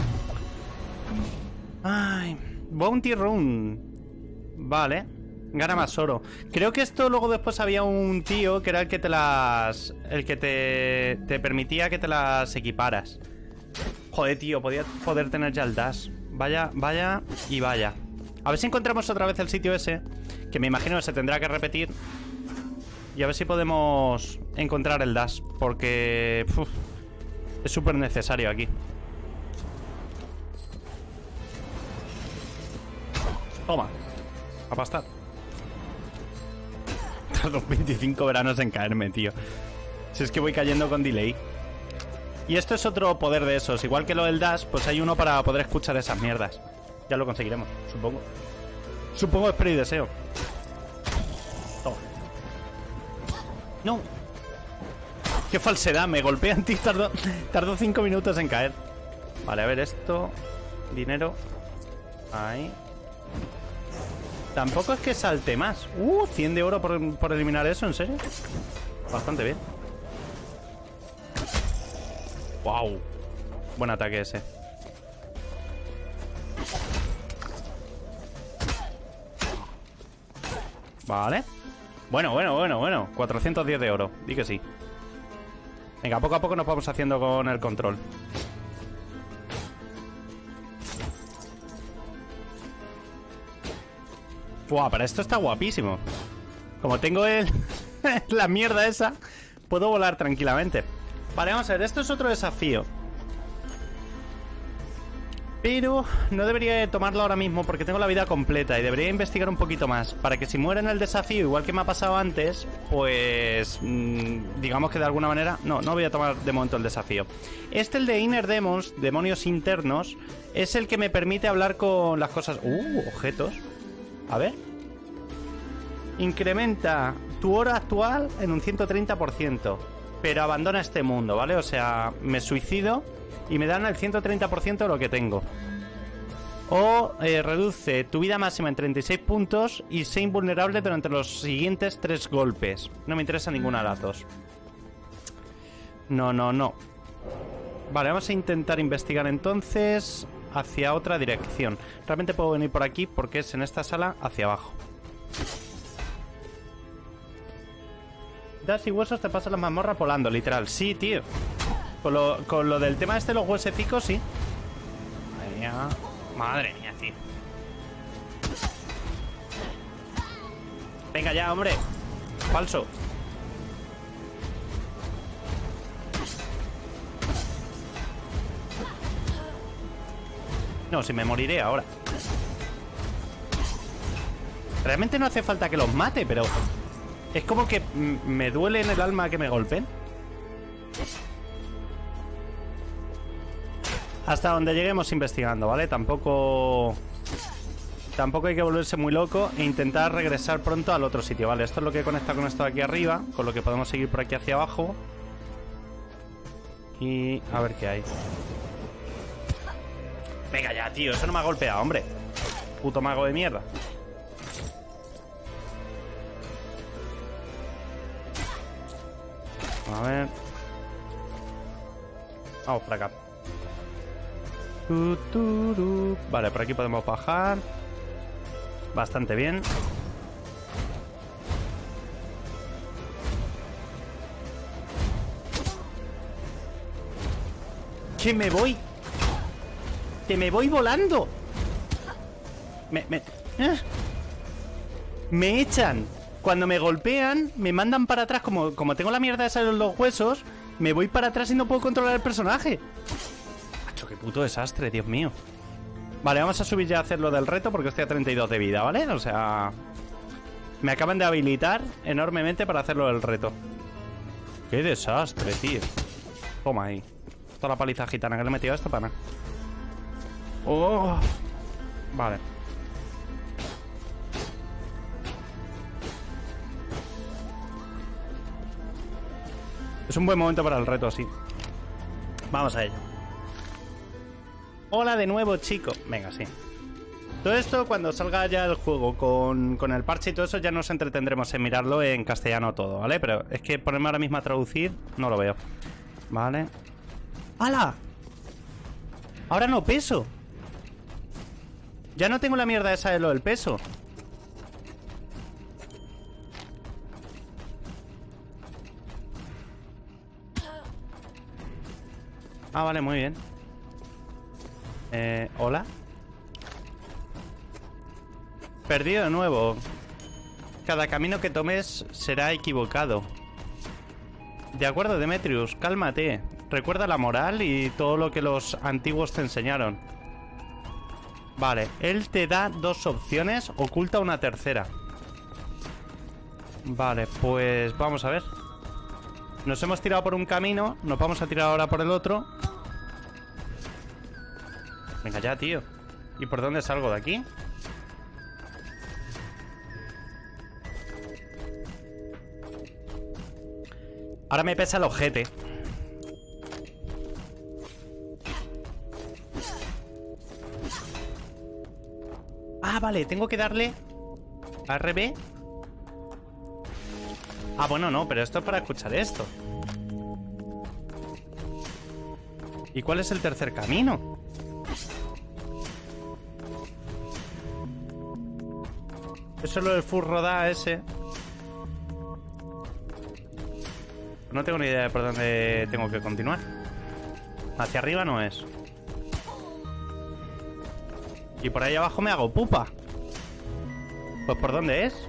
Ay. Bounty Run. Vale. Gana más oro. Creo que esto luego después había un tío que era el que te las... el que te permitía que te las equiparas. Joder, tío. Podía poder tener ya el dash. Vaya, vaya y vaya. A ver si encontramos otra vez el sitio ese. Que me imagino que se tendrá que repetir. Y a ver si podemos encontrar el dash. Porque... uf, es súper necesario aquí. Toma. A pastar. Tardo 25 veranos en caerme, tío. Si es que voy cayendo con delay. Y esto es otro poder de esos. Igual que lo del dash, pues hay uno para poder escuchar esas mierdas. Ya lo conseguiremos, supongo. Supongo, espero y deseo. Toma. No. Qué falsedad, me golpean, tío. Tardó 5 minutos en caer. Vale, a ver esto. Dinero. Ahí. Tampoco es que salte más. 100 de oro por eliminar eso, ¿en serio? Bastante bien. Wow. Buen ataque ese. Vale. Bueno. 410 de oro. Di que sí. Venga, poco a poco nos vamos haciendo con el control. Buah, para esto está guapísimo. Como tengo la mierda esa, puedo volar tranquilamente. Vale, vamos a ver, esto es otro desafío. Pero no debería tomarlo ahora mismo porque tengo la vida completa y debería investigar un poquito más. Para que si muero en el desafío, igual que me ha pasado antes, pues... digamos que de alguna manera... No voy a tomar de momento el desafío. El de Inner Demons, demonios internos, es el que me permite hablar con las cosas... objetos. A ver. Incrementa tu hora actual en un 130%. Pero abandona este mundo, ¿vale? O sea, me suicido y me dan el 130% de lo que tengo. O reduce tu vida máxima en 36 puntos y sé invulnerable durante los siguientes 3 golpes. No me interesa ninguna de las dos. No. Vale, vamos a intentar investigar entonces hacia otra dirección. Realmente puedo venir por aquí porque es en esta sala hacia abajo. Das y huesos te pasan la mazmorra volando, literal. Sí, tío. Con lo del tema este de los huesecicos, sí. Madre mía, tío. Venga ya, hombre. Falso. No, si me moriré ahora. Realmente no hace falta que los mate, pero... es como que me duele en el alma que me golpeen. Hasta donde lleguemos investigando, ¿vale? Tampoco hay que volverse muy loco e intentar regresar pronto al otro sitio, ¿vale? Esto es lo que conecta con esto de aquí arriba, con lo que podemos seguir por aquí hacia abajo. Y a ver qué hay. Venga ya, tío, eso no me ha golpeado, hombre. Puto mago de mierda. A ver. Vamos para acá. Vale, por aquí podemos bajar. Bastante bien. ¡Que me voy! ¡Que me voy volando! Me echan. Cuando me golpean, me mandan para atrás. Como tengo la mierda esa en los huesos, me voy para atrás y no puedo controlar el personaje. Macho, qué puto desastre, Dios mío. Vale, vamos a subir ya a hacer lo del reto porque estoy a 32 de vida, ¿vale? O sea... Me acaban de habilitar enormemente para hacerlo del reto. Qué desastre, tío. Toma ahí. Toda la paliza gitana que le he metido a esta pana. Oh. Vale. Es un buen momento para el reto así. Vamos a ello. Hola de nuevo, chico. Venga, sí. Todo esto, cuando salga ya el juego con el parche y todo eso, ya nos entretendremos en mirarlo en castellano todo, ¿vale? Pero es que ponerme ahora mismo a traducir, no lo veo. Vale. ¡Hala! Ahora no peso. Ya no tengo la mierda esa de lo del peso. Ah, vale, muy bien. ¿Hola? Perdido de nuevo. Cada camino que tomes será equivocado. De acuerdo, Demetrius, cálmate. Recuerda la moral y todo lo que los antiguos te enseñaron. Vale, él te da dos opciones, oculta una tercera. Vale, pues vamos a ver. Nos hemos tirado por un camino, nos vamos a tirar ahora por el otro. Venga ya, tío. ¿Y por dónde salgo de aquí? Ahora me pesa el ojete. Ah, vale, tengo que darle a RB. Ah, bueno, no, pero esto es para escuchar esto. ¿Y cuál es el tercer camino? Eso es lo del full roda ese. No tengo ni idea de por dónde tengo que continuar. Hacia arriba no es. Y por ahí abajo me hago pupa. Pues ¿por dónde es?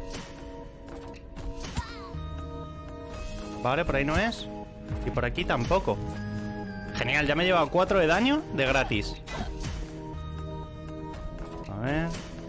Vale, por ahí no es. Y por aquí tampoco. Genial, ya me he llevado 4 de daño de gratis. A ver.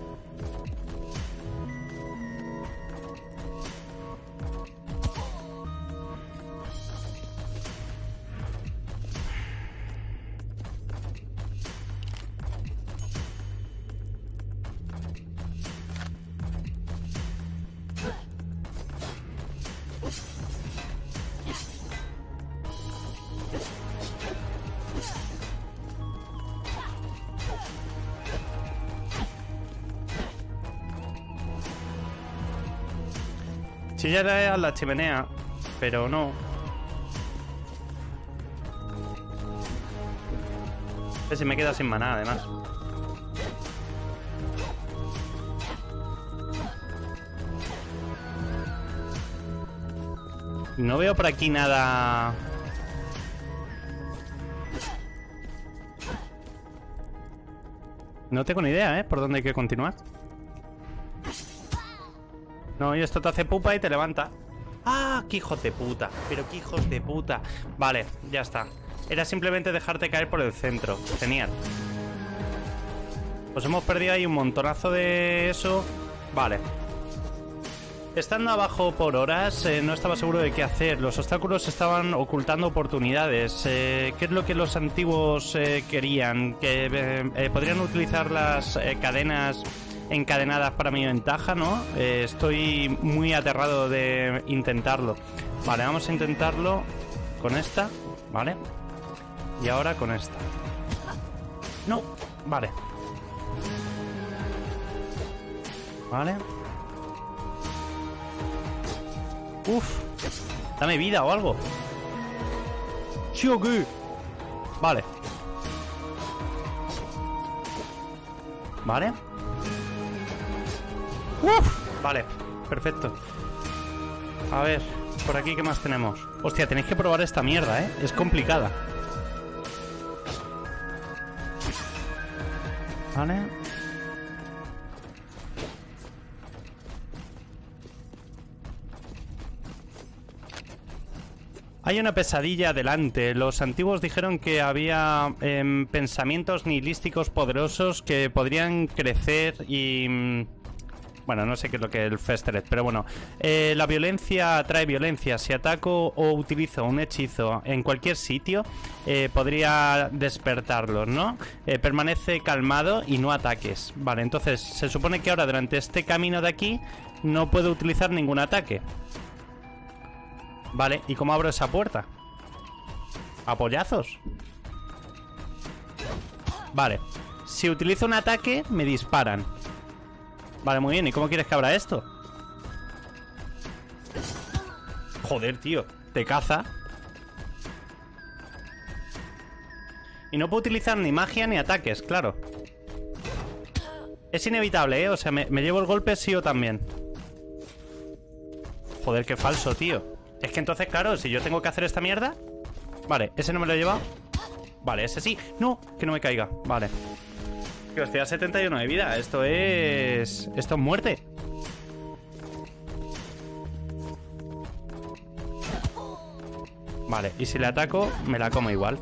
Si ya era la chimenea, pero no. Si me queda sin maná, además. No veo por aquí nada. No tengo ni idea, por dónde hay que continuar. No, y esto te hace pupa y te levanta. ¡Ah! ¡Qué hijos de puta! Pero qué hijos de puta. Vale, ya está. Era simplemente dejarte caer por el centro. Genial. Pues hemos perdido ahí un montonazo de eso. Vale. Estando abajo por horas, no estaba seguro de qué hacer. Los obstáculos estaban ocultando oportunidades. ¿Qué es lo que los antiguos querían? Que podrían utilizar las cadenas encadenadas para mi ventaja, ¿no? Estoy muy aterrado de intentarlo. Vale, vamos a intentarlo con esta, ¿vale? Y ahora con esta. No, vale. Vale. Uf. Dame vida o algo. Shogu. Vale. Vale. ¡Uf! Vale, perfecto. A ver, por aquí, ¿qué más tenemos? Hostia, tenéis que probar esta mierda, ¿eh? Es complicada. Vale. Hay una pesadilla delante. Los antiguos dijeron que había pensamientos nihilísticos poderosos que podrían crecer y... bueno, no sé qué es lo que es el Festeret, pero bueno. La violencia atrae violencia. Si ataco o utilizo un hechizo en cualquier sitio, podría despertarlos, ¿no? Permanece calmado y no ataques. Vale, entonces se supone que ahora durante este camino de aquí no puedo utilizar ningún ataque. Vale, ¿y cómo abro esa puerta? ¿A pollazos? Vale. Si utilizo un ataque, me disparan. Vale, muy bien. ¿Y cómo quieres que abra esto? Joder, tío. Te caza. Y no puedo utilizar ni magia ni ataques, claro. Es inevitable, ¿eh? O sea, me llevo el golpe sí o también. Joder, qué falso, tío. Es que entonces, claro, si yo tengo que hacer esta mierda... Vale, ese no me lo he llevado. Vale, ese sí. No, que no me caiga. Vale. Que estoy a 71 de vida. Esto es muerte. Vale, y si le ataco, me la como igual.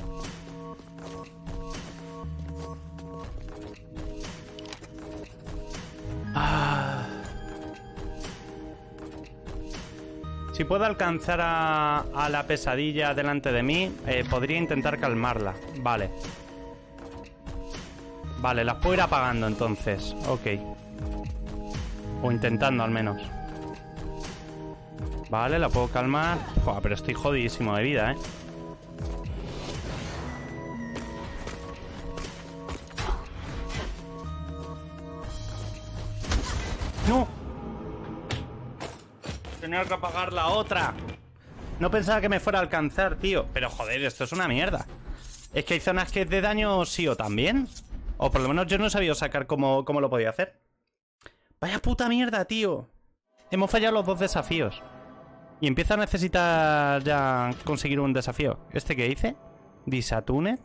Si puedo alcanzar a la pesadilla delante de mí, podría intentar calmarla. Vale. Vale, las puedo ir apagando entonces. Ok. O intentando al menos. Vale, la puedo calmar. Joder, pero estoy jodidísimo de vida, ¿eh? ¡No! Tenía que apagar la otra. No pensaba que me fuera a alcanzar, tío. Pero joder, esto es una mierda. Es que hay zonas que es de daño sí o también. O por lo menos yo no he sabido sacar cómo lo podía hacer. Vaya puta mierda, tío. Hemos fallado los 2 desafíos. Y empiezo a necesitar ya conseguir un desafío. ¿Este qué hice? Disatunet.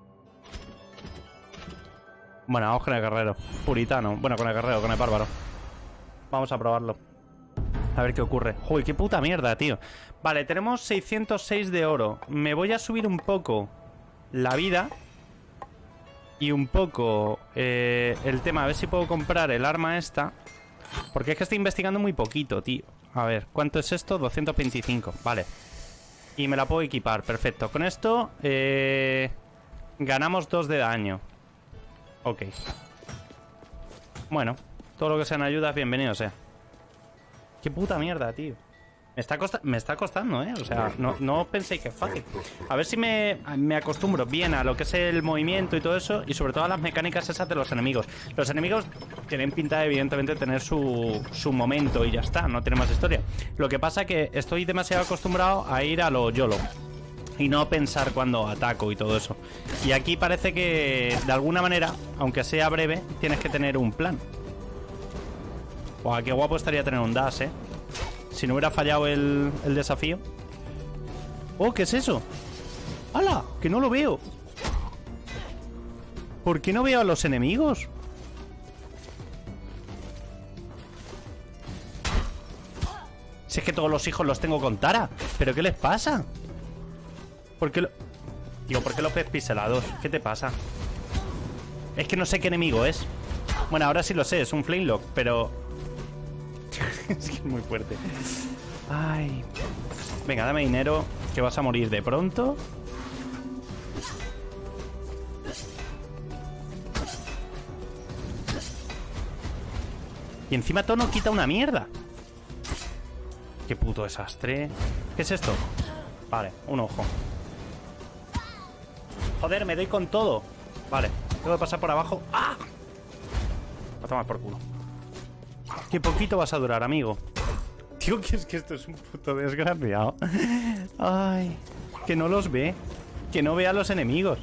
Bueno, vamos con el guerrero. Puritano. Bueno, con el guerrero, con el bárbaro. Vamos a probarlo. A ver qué ocurre. Uy, qué puta mierda, tío. Vale, tenemos 606 de oro. Me voy a subir un poco la vida. Y un poco el tema. A ver si puedo comprar el arma esta. Porque es que estoy investigando muy poquito, tío. A ver, ¿cuánto es esto? 225, vale. Y me la puedo equipar, perfecto. Con esto ganamos 2 de daño. Ok. Bueno, todo lo que sean ayudas, bienvenido sea. Qué puta mierda, tío. Me está costando, ¿eh? O sea, no penséis que es fácil. A ver si me acostumbro bien a lo que es el movimiento y todo eso. Y sobre todo a las mecánicas esas de los enemigos. Los enemigos tienen pinta de, evidentemente, tener su momento y ya está. No tiene más historia. Lo que pasa es que estoy demasiado acostumbrado a ir a lo YOLO. Y no pensar cuando ataco y todo eso. Y aquí parece que, de alguna manera, aunque sea breve, tienes que tener un plan. Buah, qué guapo estaría tener un dash, ¿eh? Si no hubiera fallado el desafío. Oh, ¿qué es eso? ¡Hala! Que no lo veo. ¿Por qué no veo a los enemigos? Si es que todos los hijos los tengo con Tara. ¿Pero qué les pasa? ¿Por qué Digo, ¿por qué los ves pixelados? ¿Qué te pasa? Es que no sé qué enemigo es. Bueno, ahora sí lo sé, es un Flamelock, pero... es que es muy fuerte. Ay. Venga, dame dinero, que vas a morir de pronto. Y encima Tono quita una mierda. Qué puto desastre. ¿Qué es esto? Vale, un ojo. Joder, me doy con todo. Vale, tengo que pasar por abajo. ¡Ah! Va a tomar por culo. Qué poquito vas a durar, amigo. Tío, que es que esto es un puto desgraciado. Ay, que no los ve. Que no ve a los enemigos.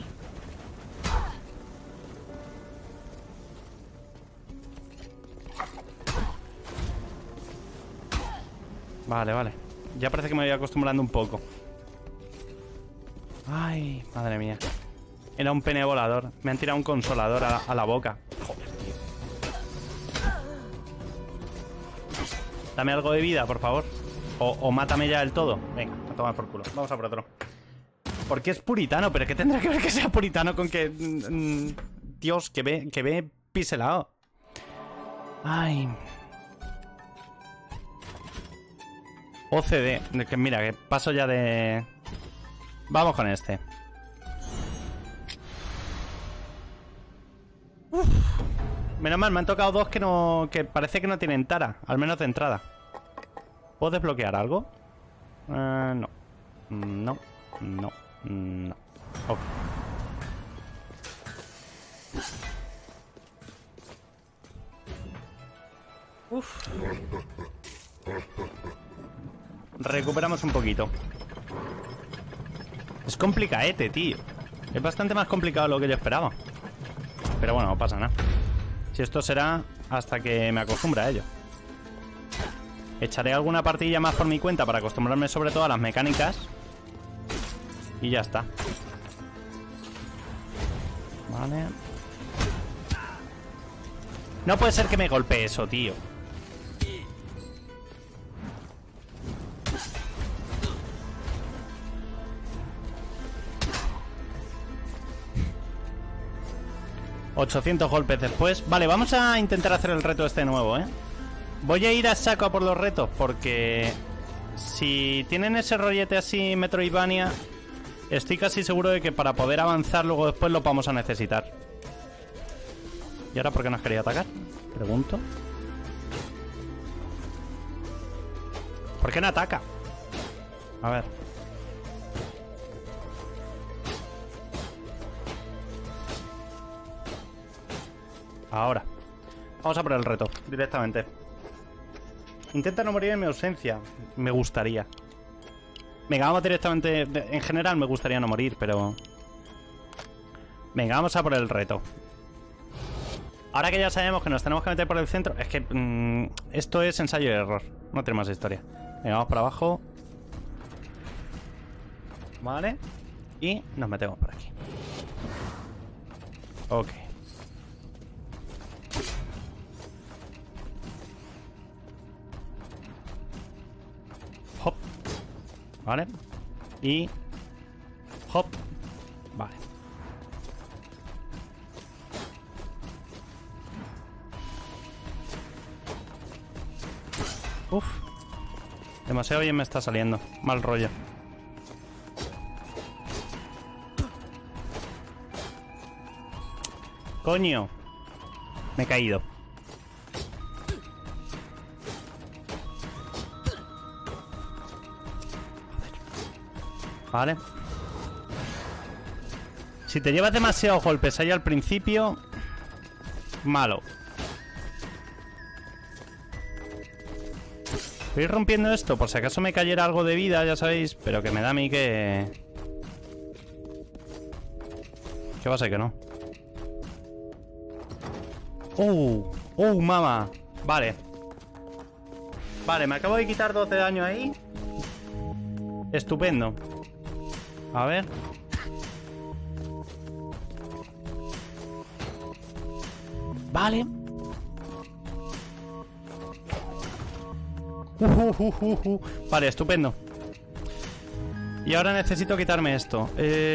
Vale, vale. Ya parece que me voy acostumbrando un poco. Ay, madre mía. Era un pene volador. Me han tirado un consolador a la boca. Joder, tío. Dame algo de vida, por favor. O mátame ya del todo. Venga, a tomar por culo. Vamos a por otro. Porque es puritano, pero ¿qué tendrá que ver que sea puritano con que... Dios, que ve piselado. Ay. OCD. Que mira, que paso ya de... Vamos con este. Uf. Menos mal, me han tocado dos que parece que no tienen tara. Al menos de entrada. ¿Puedo desbloquear algo? No. No. No. No. Ok. Uf. Recuperamos un poquito. Es complicadete, tío. Es bastante más complicado de lo que yo esperaba. Pero bueno, no pasa nada. Si esto será hasta que me acostumbre a ello. Echaré alguna partida más por mi cuenta para acostumbrarme sobre todo a las mecánicas. Y ya está. Vale. No puede ser que me golpee eso, tío. ...800 golpes después. Vale, vamos a intentar hacer el reto este nuevo, ¿eh? Voy a ir a saco a por los retos, porque... si tienen ese rollete así Metroidvania... estoy casi seguro de que para poder avanzar luego después lo vamos a necesitar. ¿Y ahora por qué nos quería atacar? Pregunto. ¿Por qué no ataca? A ver. Ahora. Vamos a por el reto, directamente. Intenta no morir en mi ausencia. Me gustaría. Venga, vamos directamente... En general me gustaría no morir, pero... Venga, vamos a por el reto. Ahora que ya sabemos que nos tenemos que meter por el centro... Es que... esto es ensayo y error. No tiene más historia. Venga, vamos para abajo. Vale. Y nos metemos por aquí. Ok. Hop. Vale. Y... hop. Vale. Uf. Demasiado bien me está saliendo. Mal rollo. Coño. Me he caído. Vale. Si te llevas demasiados golpes ahí al principio, malo. Voy a ir rompiendo esto por si acaso me cayera algo de vida, ya sabéis. Pero que me da a mí que... ¿Qué va a ser que no? Mama. Vale. Vale, me acabo de quitar 12 de daño ahí. Estupendo. A ver. Vale. Vale, estupendo. Y ahora necesito quitarme esto.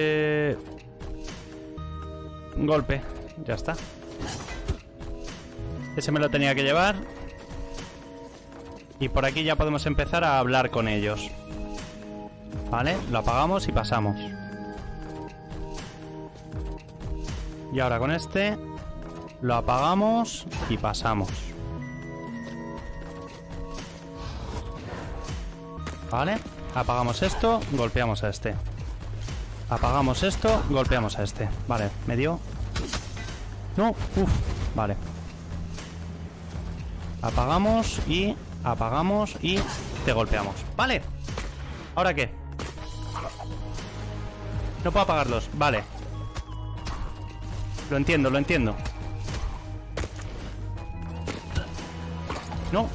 Golpe. Ya está. Ese me lo tenía que llevar. Y por aquí ya podemos empezar a hablar con ellos. Vale, lo apagamos y pasamos. Y ahora con este lo apagamos y pasamos. Vale, apagamos esto, golpeamos a este. Apagamos esto, golpeamos a este. Vale, me dio. No, vale. Apagamos y te golpeamos. Vale. ¿Ahora qué? No puedo apagarlos, vale. Lo entiendo, lo entiendo. No.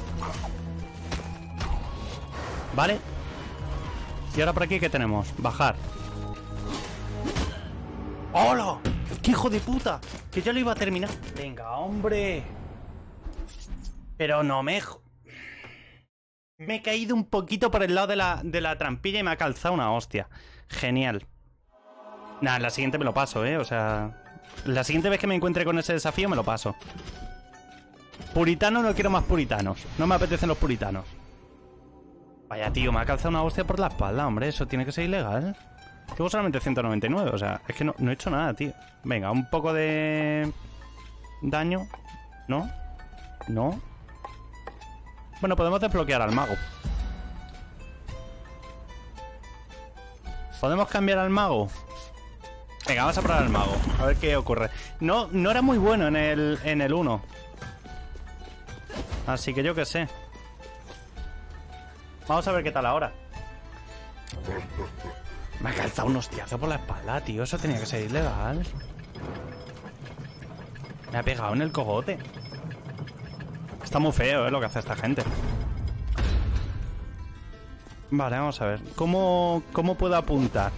Vale. Y ahora por aquí, ¿qué tenemos? Bajar. ¡Hola! ¡Qué hijo de puta! Que ya lo iba a terminar. Venga, hombre. Pero no me... Me he caído un poquito por el lado de la trampilla y me ha calzado una hostia. Genial. Nada, la siguiente me lo paso, O sea... La siguiente vez que me encuentre con ese desafío me lo paso. Puritano, no quiero más puritanos. No me apetecen los puritanos. Vaya, tío, me ha calzado una hostia por la espalda, hombre. Eso tiene que ser ilegal. Tengo solamente 199, o sea, es que no he hecho nada, tío. Venga, un poco de... daño. ¿No? No. Bueno, podemos desbloquear al mago. ¿Podemos cambiar al mago? Venga, vamos a probar al mago. A ver qué ocurre. No era muy bueno en el 1. Así que yo qué sé. Vamos a ver qué tal ahora. Me ha calzado un hostiazo por la espalda, tío. Eso tenía que ser ilegal. Me ha pegado en el cogote. Está muy feo, lo que hace esta gente. Vale, vamos a ver. ¿Cómo puedo apuntar?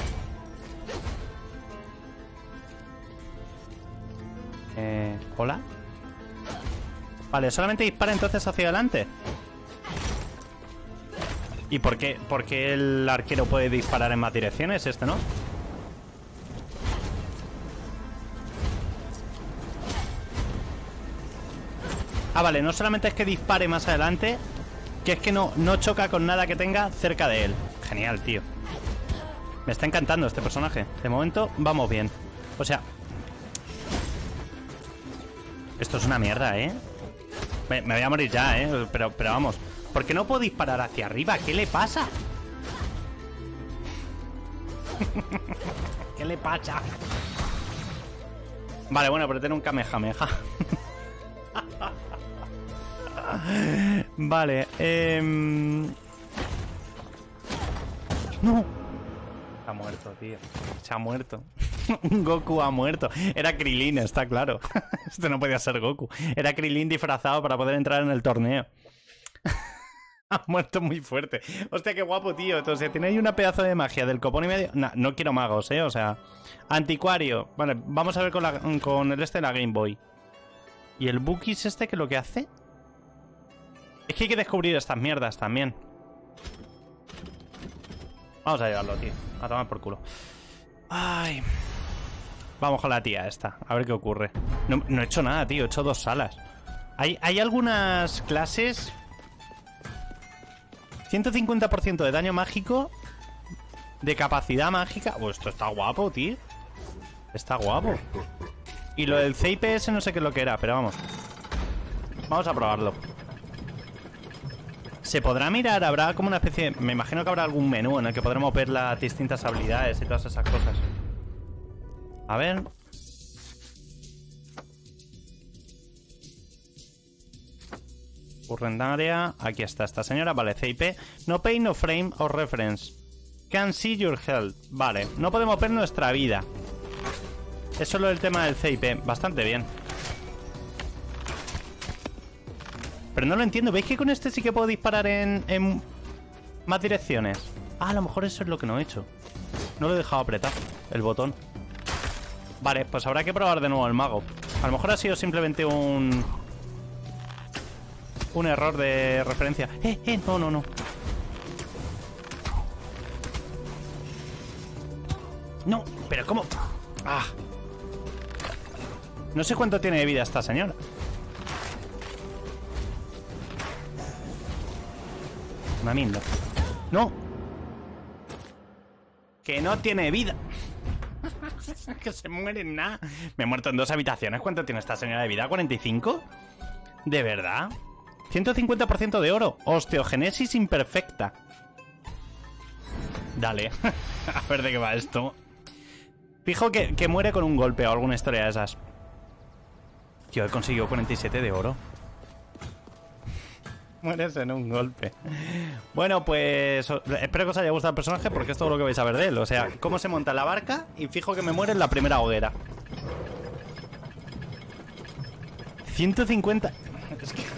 ¿Hola? Vale, solamente dispara entonces hacia adelante. ¿Y por qué el arquero puede disparar en más direcciones? Este, ¿no? Ah, vale, no solamente es que dispare más adelante, que es que no choca con nada que tenga cerca de él. Genial, tío. Me está encantando este personaje. De momento, vamos bien. O sea... Esto es una mierda, Me voy a morir ya, Pero vamos... ¿Por qué no puedo disparar hacia arriba? ¿Qué le pasa? ¿Qué le pasa? Vale, bueno, pero tiene un Kamehameha. Vale, ¡no! Se ha muerto, tío. Se ha muerto. Goku ha muerto. Era Krilin, está claro. Esto no podía ser Goku. Era Krilin disfrazado para poder entrar en el torneo. Ha muerto muy fuerte. Hostia, qué guapo, tío. Entonces, tiene ahí una pedazo de magia del copón y medio. Nah, no quiero magos, O sea, anticuario. Vale, vamos a ver con el este de la Game Boy. ¿Y el Bookies este qué es lo que hace? Es que hay que descubrir estas mierdas también. Vamos a llevarlo, tío. A tomar por culo. Ay. Vamos con la tía esta. A ver qué ocurre. No he hecho nada, tío. He hecho 2 salas. Hay algunas clases... 150% de daño mágico. De capacidad mágica. Oh, esto está guapo, tío. Está guapo. Y lo del CIPS no sé qué es lo que era, pero vamos. Vamos a probarlo. ¿Se podrá mirar? Habrá como una especie de... Me imagino que habrá algún menú en el que podremos ver las distintas habilidades y todas esas cosas. A ver... Current area. Aquí está esta señora. Vale, CIP. No pay, no frame or reference. Can see your health. Vale, no podemos ver nuestra vida. Es solo el tema del CIP. Bastante bien. Pero no lo entiendo. ¿Veis que con este sí que puedo disparar en más direcciones? Ah, a lo mejor eso es lo que no he hecho. No lo he dejado apretar el botón. Vale, pues habrá que probar de nuevo el mago. A lo mejor ha sido simplemente un error de referencia. No. No, pero ¿cómo? Ah. No sé cuánto tiene de vida esta señora. Mamindo. No. Que no tiene vida. Que se muere en nada. Me he muerto en 2 habitaciones. ¿Cuánto tiene esta señora de vida? ¿45? ¿De verdad? 150% de oro. Osteogenesis imperfecta. Dale. A ver de qué va esto. Fijo que muere con un golpe o alguna historia de esas. Tío, he conseguido 47 de oro. Mueres en un golpe. Bueno, pues espero que os haya gustado el personaje, porque es todo lo que vais a ver de él. O sea, cómo se monta la barca. Y fijo que me muere en la primera hoguera. 150. Es que...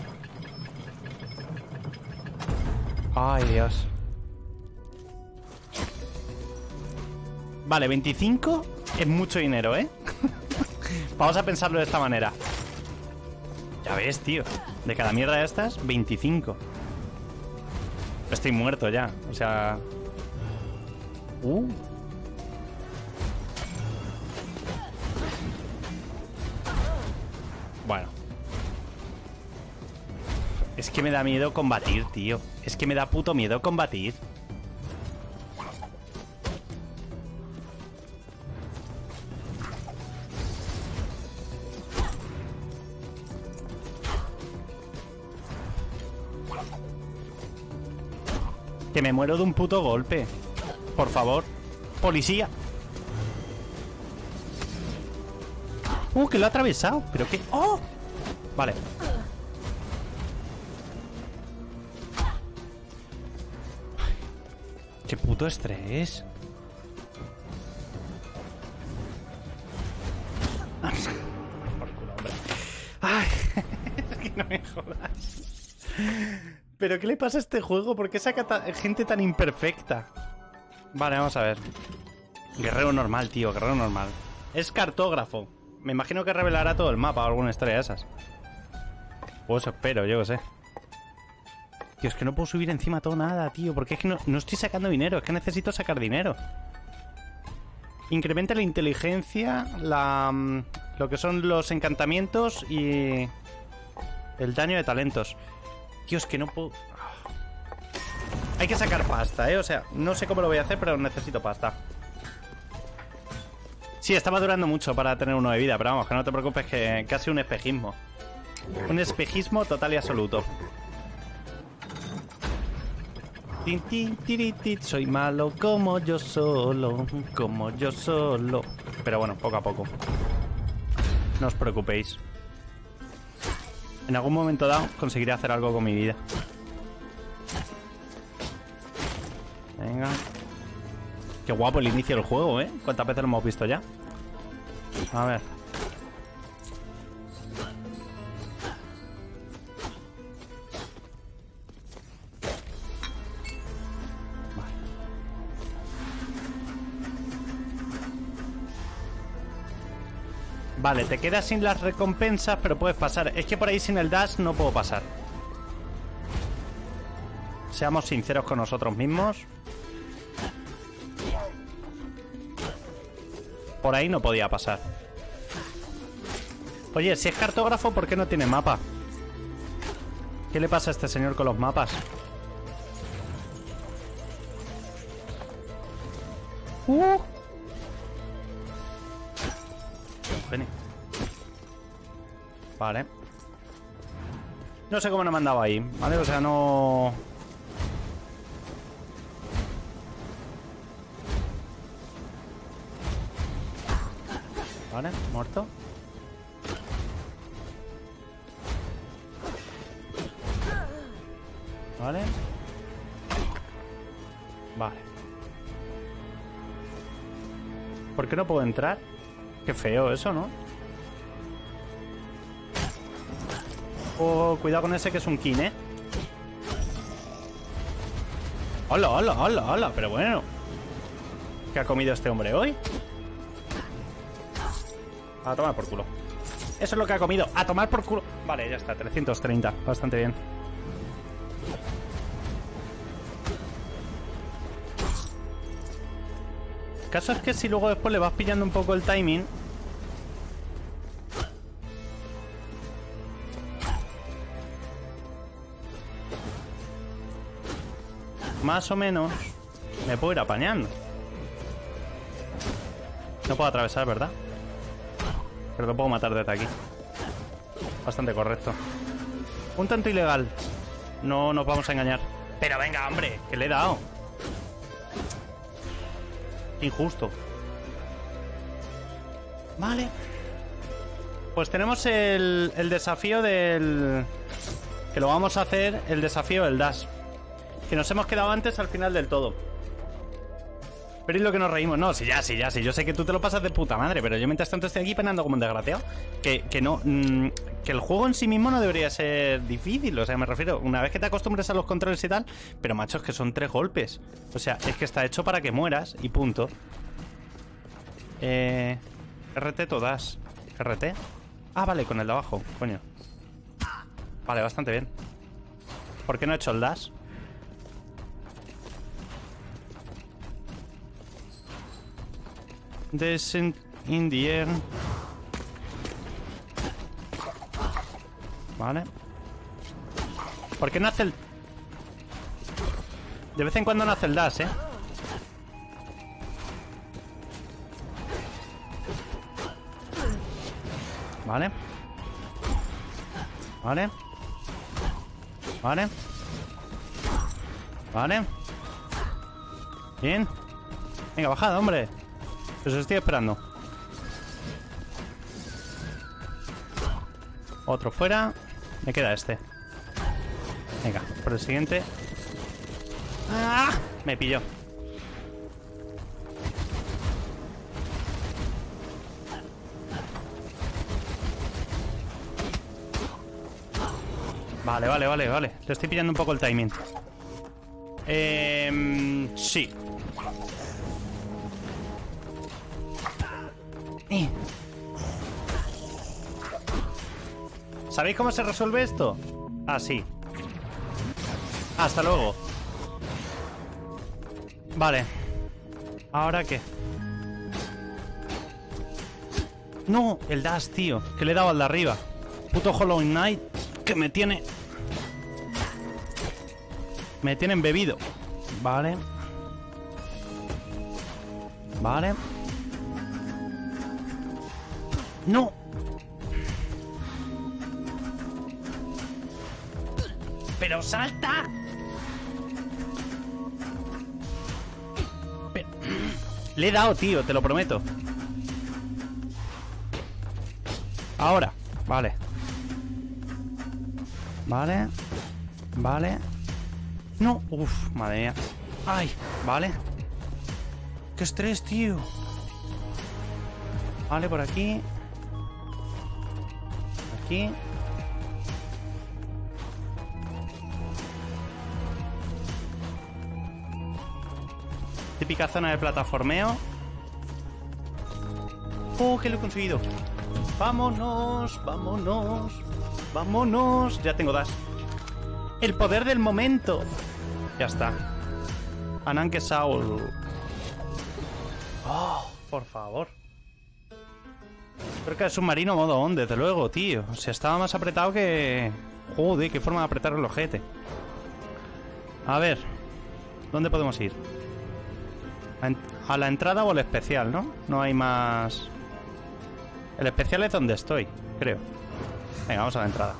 Ay, Dios. Vale, 25. Es mucho dinero, ¿eh? Vamos a pensarlo de esta manera. Ya ves, tío. De cada mierda de estas, 25. Estoy muerto ya. O sea... Bueno. Es que me da miedo combatir, tío. Es que me da puto miedo combatir. Que me muero de un puto golpe. Por favor. Policía. Que lo ha atravesado. ¿Pero qué? ¡Oh! Vale. Qué puto estrés. Por culo, hombre. Ay, es que no me jodas. ¿Pero qué le pasa a este juego? ¿Por qué saca gente tan imperfecta? Vale, vamos a ver. Guerrero normal, tío, guerrero normal. Es cartógrafo. Me imagino que revelará todo el mapa o alguna historia de esas. Pues espero, yo qué sé. Tío, es que no puedo subir encima todo nada, tío. Porque es que no estoy sacando dinero. Es que necesito sacar dinero. Incrementa la inteligencia, lo que son los encantamientos y el daño de talentos. Tío, es que no puedo... Hay que sacar pasta, ¿eh? O sea, no sé cómo lo voy a hacer, pero necesito pasta. Sí, estaba durando mucho para tener uno de vida, pero vamos, que no te preocupes, que casi un espejismo. Un espejismo total y absoluto. Tin, tin, tiritit, soy malo como yo solo, como yo solo. Pero bueno, poco a poco. No os preocupéis. En algún momento dado conseguiré hacer algo con mi vida. Venga. Qué guapo el inicio del juego, ¿eh? ¿Cuántas veces lo hemos visto ya? A ver. Vale, te quedas sin las recompensas, pero puedes pasar. Es que por ahí sin el dash no puedo pasar. Seamos sinceros con nosotros mismos. Por ahí no podía pasar. Oye, si es cartógrafo, ¿por qué no tiene mapa? ¿Qué le pasa a este señor con los mapas? Genio. Vale. No sé cómo no me han dado ahí, ¿vale? O sea, no... Vale, muerto. Vale. Vale. ¿Por qué no puedo entrar? Qué feo eso, ¿no? Oh, cuidado con ese que es un kin, ¿eh? ¡Hola, hola, hola, hola! Pero bueno. ¿Qué ha comido este hombre hoy? A tomar por culo. Eso es lo que ha comido. A tomar por culo. Vale, ya está. 330. Bastante bien. El caso es que si luego después le vas pillando un poco el timing... Más o menos me puedo ir apañando. No puedo atravesar, ¿verdad? Pero lo puedo matar desde aquí. Bastante correcto. Un tanto ilegal. No nos vamos a engañar. Pero venga, hombre, que le he dado. Injusto. Vale. Pues tenemos el desafío del... Que lo vamos a hacer, el desafío del dash. Que nos hemos quedado antes al final del todo. Pero es lo que nos reímos. No, sí, ya. Yo sé que tú te lo pasas de puta madre, pero yo mientras tanto estoy aquí penando como un desgraciado. Que no... que el juego en sí mismo no debería ser difícil. O sea, me refiero, una vez que te acostumbres a los controles y tal. Pero macho, es que son 3 golpes. O sea, es que está hecho para que mueras y punto. RT todas. ¿RT? Ah, vale, con el de abajo, coño. Vale, bastante bien. ¿Por qué no he hecho el dash? Descent in the air. Vale. ¿Por qué no hace el...? De vez en cuando no hace el dash, Vale. Vale. Vale. Vale. Bien. Venga, bajad, hombre. Os estoy esperando. Otro fuera. Me queda este. Venga, por el siguiente. ¡Ah! Me pilló. Vale, vale, vale, vale. Le estoy pillando un poco el timing. Sí. ¿Sabéis cómo se resuelve esto? Así. Hasta luego. Vale. ¿Ahora qué? No, el dash, tío. Que le he dado al de arriba. Puto Hollow Knight. Que me tiene... Me tienen bebido. Vale. Vale. No. Pero salta. Pero... Le he dado, tío, te lo prometo. Ahora. Vale. Vale. Vale. No. Uf, madre mía. Ay, vale. Qué estrés, tío. Vale, por aquí. Aquí. Típica zona de plataformeo. Oh, que lo he conseguido. Vámonos, vámonos. Vámonos. Ya tengo dash. El poder del momento. Ya está. Ananke Saul. Oh, por favor. Creo que el submarino modo on, desde luego, tío. O sea, estaba más apretado que... Joder, qué forma de apretar el ojete. A ver. ¿Dónde podemos ir? A la entrada o al especial, ¿no? No hay más... El especial es donde estoy, creo. Venga, vamos a la entrada.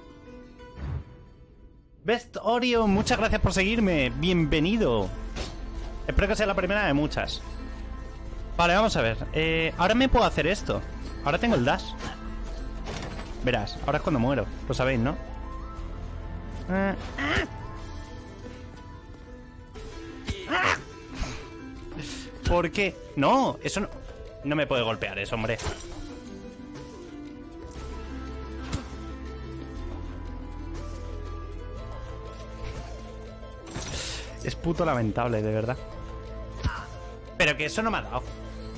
Best Oreo, muchas gracias por seguirme. Bienvenido. Espero que sea la primera de muchas. Vale, vamos a ver. Ahora me puedo hacer esto. Ahora tengo el dash. Verás, ahora es cuando muero. Lo sabéis, ¿no? ¿Por qué? No, eso no... No me puede golpear eso, hombre. Es puto lamentable, de verdad. Pero que eso no me ha dado.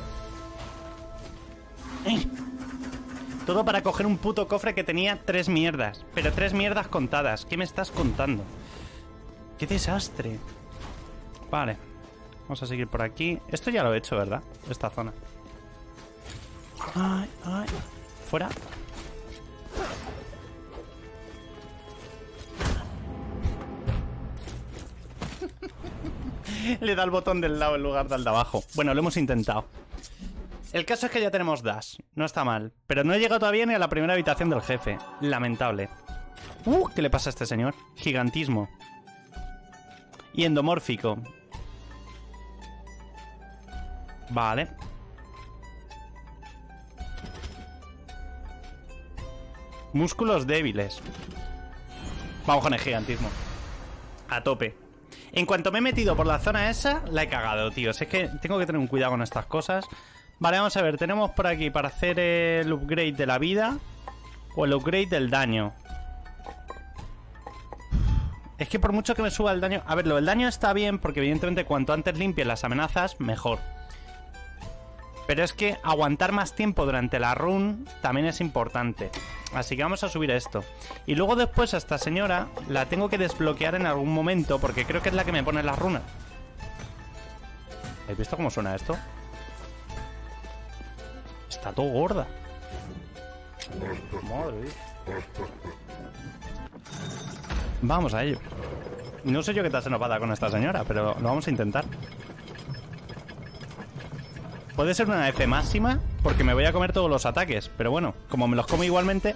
Todo para coger un puto cofre que tenía 3 mierdas. Pero 3 mierdas contadas. ¿Qué me estás contando? ¡Qué desastre! Vale. Vamos a seguir por aquí. Esto ya lo he hecho, ¿verdad? Esta zona. Ay, ay. Fuera. Le da el botón del lado en lugar del de abajo. Bueno, lo hemos intentado. El caso es que ya tenemos dash. No está mal. Pero no he llegado todavía ni a la primera habitación del jefe. Lamentable. ¿Qué le pasa a este señor? Gigantismo. Y endomórfico. Vale. Músculos débiles. Vamos con el gigantismo. A tope. En cuanto me he metido por la zona esa, la he cagado, tío. Es que tengo que tener un cuidado con estas cosas. Vale, vamos a ver. Tenemos por aquí para hacer el upgrade de la vida o el upgrade del daño. Es que por mucho que me suba el daño... A ver, lo del daño está bien porque evidentemente cuanto antes limpie las amenazas, mejor. Pero es que aguantar más tiempo durante la run también es importante. Así que vamos a subir esto. Y luego después a esta señora la tengo que desbloquear en algún momento, porque creo que es la que me pone las runas. ¿Habéis visto cómo suena esto? Está todo gorda. Madre mía. Vamos a ello. No sé yo qué tal se nos va a dar con esta señora, pero lo vamos a intentar. Puede ser una F máxima, porque me voy a comer todos los ataques. Pero bueno, como me los como igualmente...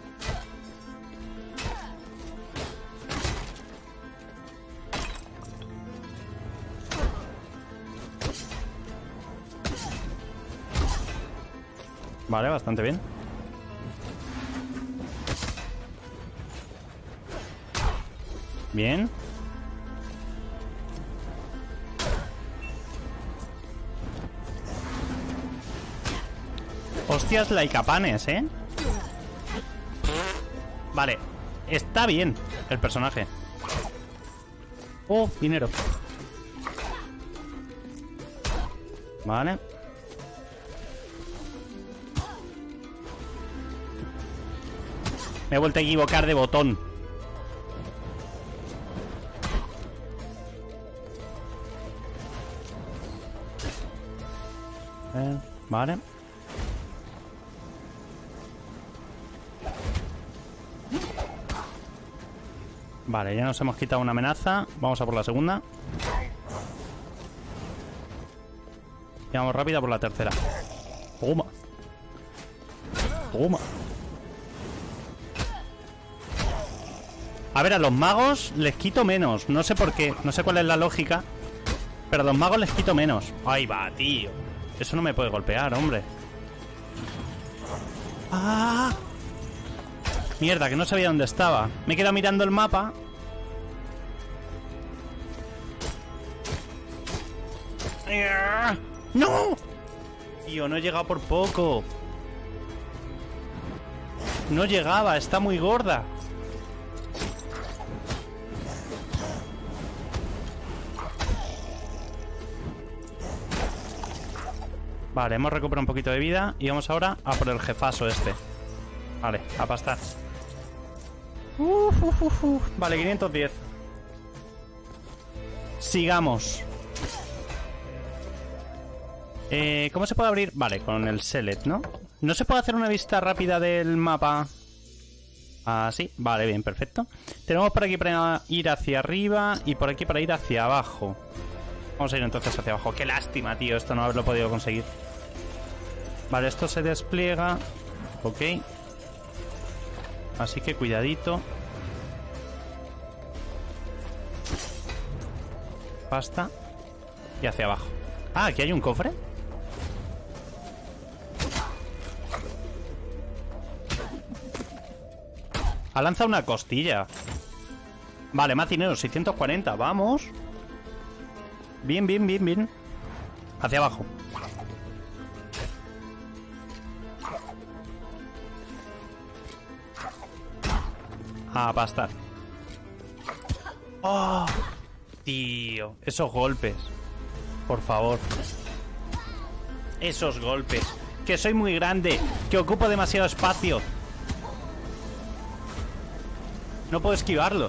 Vale, bastante bien. Bien. Hostias, laicapanes, ¿eh? Vale. Está bien el personaje. Oh, dinero. Vale. Me he vuelto a equivocar de botón. Vale. Vale, ya nos hemos quitado una amenaza. Vamos a por la segunda. Y vamos rápida por la tercera. Toma. Toma. A ver, a los magos les quito menos. No sé por qué, no sé cuál es la lógica, pero a los magos les quito menos. Ahí va, tío. Eso no me puede golpear, hombre. ¡Ah! Mierda, que no sabía dónde estaba. Me he quedado mirando el mapa. ¡No! Tío, no he llegado por poco. No llegaba, está muy gorda. Vale, hemos recuperado un poquito de vida. Y vamos ahora a por el jefazo este. Vale, a pastar. Vale, 510. Sigamos. ¿Cómo se puede abrir? Vale, con el select, ¿no? ¿No se puede hacer una vista rápida del mapa? Así, vale, bien, perfecto. Tenemos por aquí para ir hacia arriba y por aquí para ir hacia abajo. Vamos a ir entonces hacia abajo. Qué lástima, tío, esto no haberlo podido conseguir. Vale, esto se despliega. Ok. Así que cuidadito. Pasta. Y hacia abajo. Ah, aquí hay un cofre. Ha lanzado una costilla. Vale, más dinero, 640, vamos. Bien, bien, bien, bien. Hacia abajo. A pastar. Oh, tío, esos golpes. Por favor. Esos golpes. Que soy muy grande. Que ocupo demasiado espacio. No puedo esquivarlos.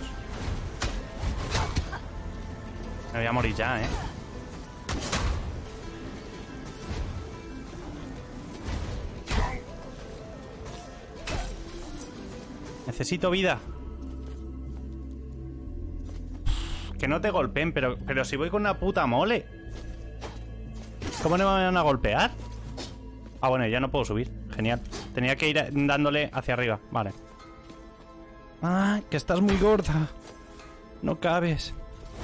Me voy a morir ya, ¿eh? Necesito vida. Que no te golpeen, pero si voy con una puta mole. ¿Cómo no me van a golpear? Ah, bueno, ya no puedo subir. Genial. Tenía que ir dándole hacia arriba. Vale. Ah, que estás muy gorda. No cabes.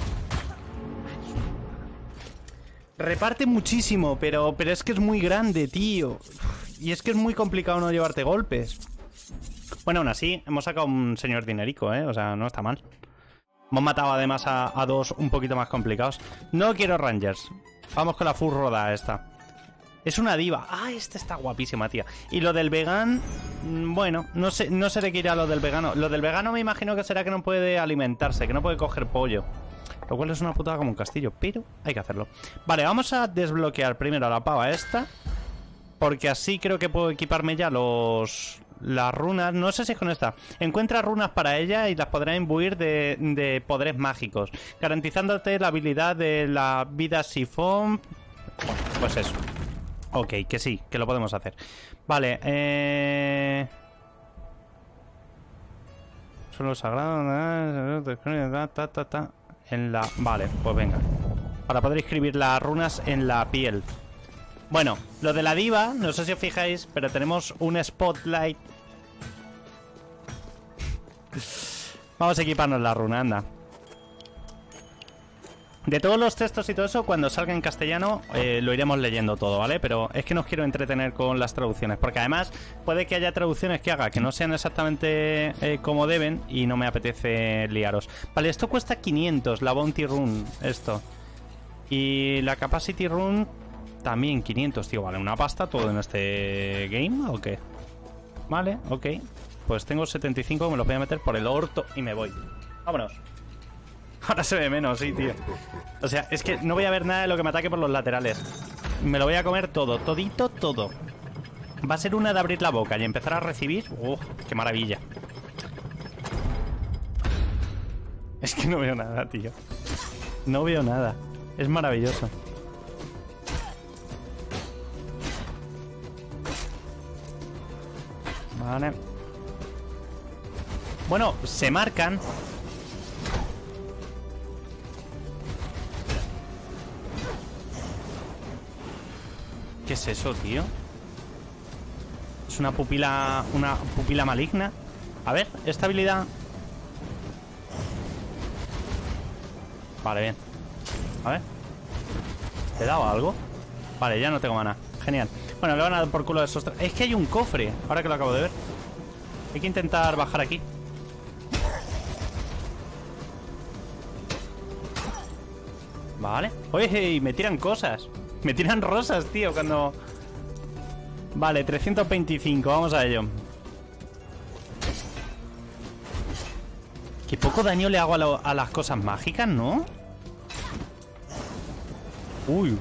Reparte muchísimo, pero es que es muy grande, tío. Y es que es muy complicado no llevarte golpes. Bueno, aún así, hemos sacado un señor dinerico, ¿eh? O sea, no está mal. Hemos matado además a dos un poquito más complicados. No quiero Rangers. Vamos con la full roda esta. Es una diva. Ah, esta está guapísima, tía. Y lo del vegan... Bueno, no sé de qué irá lo del vegano. Lo del vegano me imagino que será que no puede alimentarse, que no puede coger pollo. Lo cual es una putada como un castillo, pero hay que hacerlo. Vale, vamos a desbloquear primero a la pava esta. Porque así creo que puedo equiparme ya las runas. No sé si es con esta. Encuentra runas para ella y las podrás imbuir de poderes mágicos, garantizándote la habilidad de la vida sifón. Bueno, pues eso. Ok, que sí, que lo podemos hacer. Vale, Solo sagrado. En la... Vale, pues venga. Para poder escribir las runas en la piel. Bueno, lo de la diva, no sé si os fijáis, pero tenemos un spotlight. Vamos a equiparnos la runa, anda. De todos los textos y todo eso, cuando salga en castellano lo iremos leyendo todo, ¿vale? Pero es que no os quiero entretener con las traducciones, porque además puede que haya traducciones que haga que no sean exactamente como deben y no me apetece liaros. Vale, esto cuesta 500, la Bounty Rune, esto. Y la Capacity Rune también 500, tío, vale, una pasta todo en este game, ¿o qué? Vale, ok. Pues tengo 75, me los voy a meter por el orto y me voy. Vámonos. Ahora se ve menos, sí, tío. O sea, es que no voy a ver nada de lo que me ataque por los laterales. Me lo voy a comer todo, todito, todo. Va a ser una de abrir la boca y empezar a recibir. ¡Qué maravilla! Es que no veo nada, tío. No veo nada. Es maravilloso. Vale. Bueno, se marcan. ¿Qué es eso, tío? Es una pupila maligna. A ver, esta habilidad. Vale, bien. A ver. ¿Te he dado algo? Vale, ya no tengo mana. Genial. Bueno, le van a dar por culo de esos... Es que hay un cofre, ahora que lo acabo de ver. Hay que intentar bajar aquí. Vale. Oye, me tiran cosas. Me tiran rosas, tío, cuando... Vale, 325, vamos a ello. Qué poco daño le hago a las cosas mágicas, ¿no? Uy.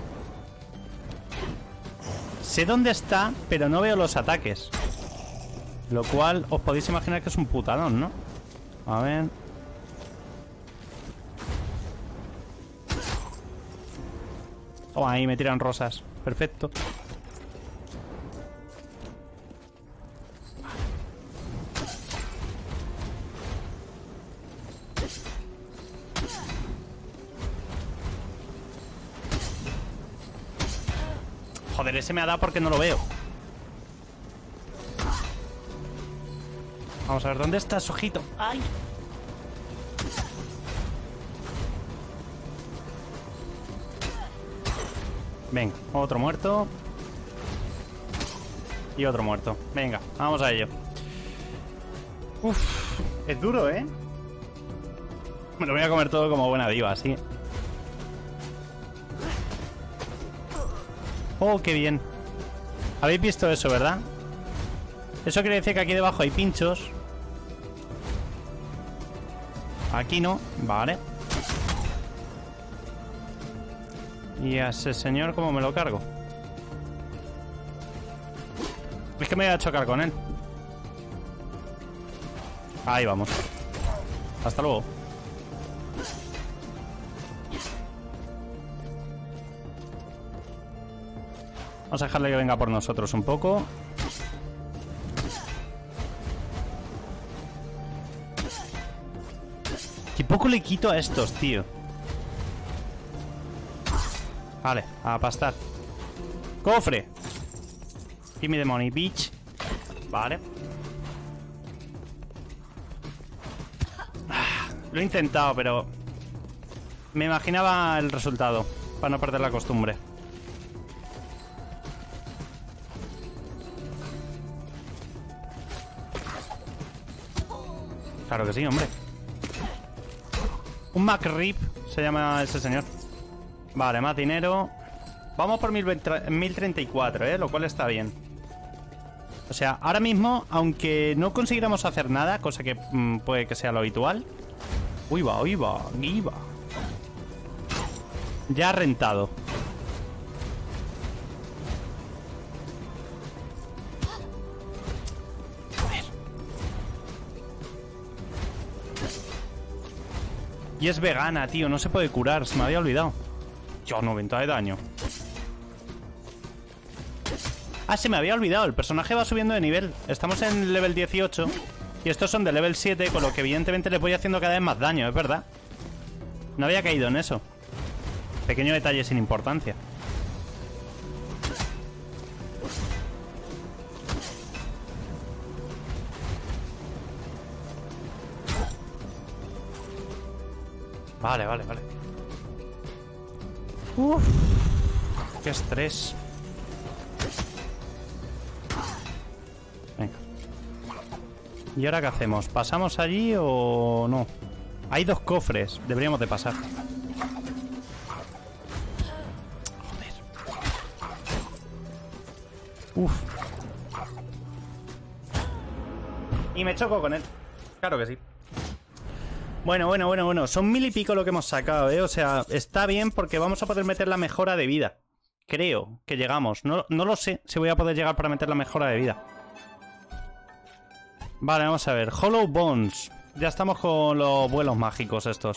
Sé dónde está, pero no veo los ataques. Lo cual os podéis imaginar que es un putadón, ¿no? A ver... Oh, ahí me tiran rosas. Perfecto. Joder, ese me ha dado porque no lo veo. Vamos a ver, ¿dónde estás, ojito? ¡Ay! Venga, otro muerto. Y otro muerto. Venga, vamos a ello. Uf, es duro, ¿eh? Me lo voy a comer todo como buena diva, así. Oh, qué bien. Habéis visto eso, ¿verdad? Eso quiere decir que aquí debajo hay pinchos. Aquí no, vale. Y a ese señor, ¿cómo me lo cargo? Es que me voy a chocar con él. Ahí vamos. Hasta luego. Vamos a dejarle que venga por nosotros un poco. Qué poco le quito a estos, tío. Vale, a pastar. ¡Cofre! Give me the money, bitch. Vale. Lo he intentado, pero... me imaginaba el resultado, para no perder la costumbre. Claro que sí, hombre. Un McRib se llama ese señor. Vale, más dinero. Vamos por 1034, lo cual está bien. O sea, ahora mismo, aunque no consiguiéramos hacer nada, cosa que puede que sea lo habitual. Uy, va, iba. Ya ha rentado. Y es vegana, tío. No se puede curar. Se me había olvidado. Yo, 90 de daño. Ah, se me había olvidado. El personaje va subiendo de nivel. Estamos en level 18. Y estos son de level 7, con lo que evidentemente les voy haciendo cada vez más daño, es verdad. No había caído en eso. Pequeño detalle sin importancia. Vale. Uf, qué estrés. Venga. ¿Y ahora qué hacemos? ¿Pasamos allí o no? Hay 2 cofres. Deberíamos de pasar. Joder. Uf. Y me choco con él. Claro que sí. Bueno. Son 1000 y pico lo que hemos sacado, ¿eh? O sea, está bien porque vamos a poder meter la mejora de vida. Creo que llegamos. No lo sé si voy a poder llegar para meter la mejora de vida. Vale, vamos a ver. Hollow Bones. Ya estamos con los vuelos mágicos estos.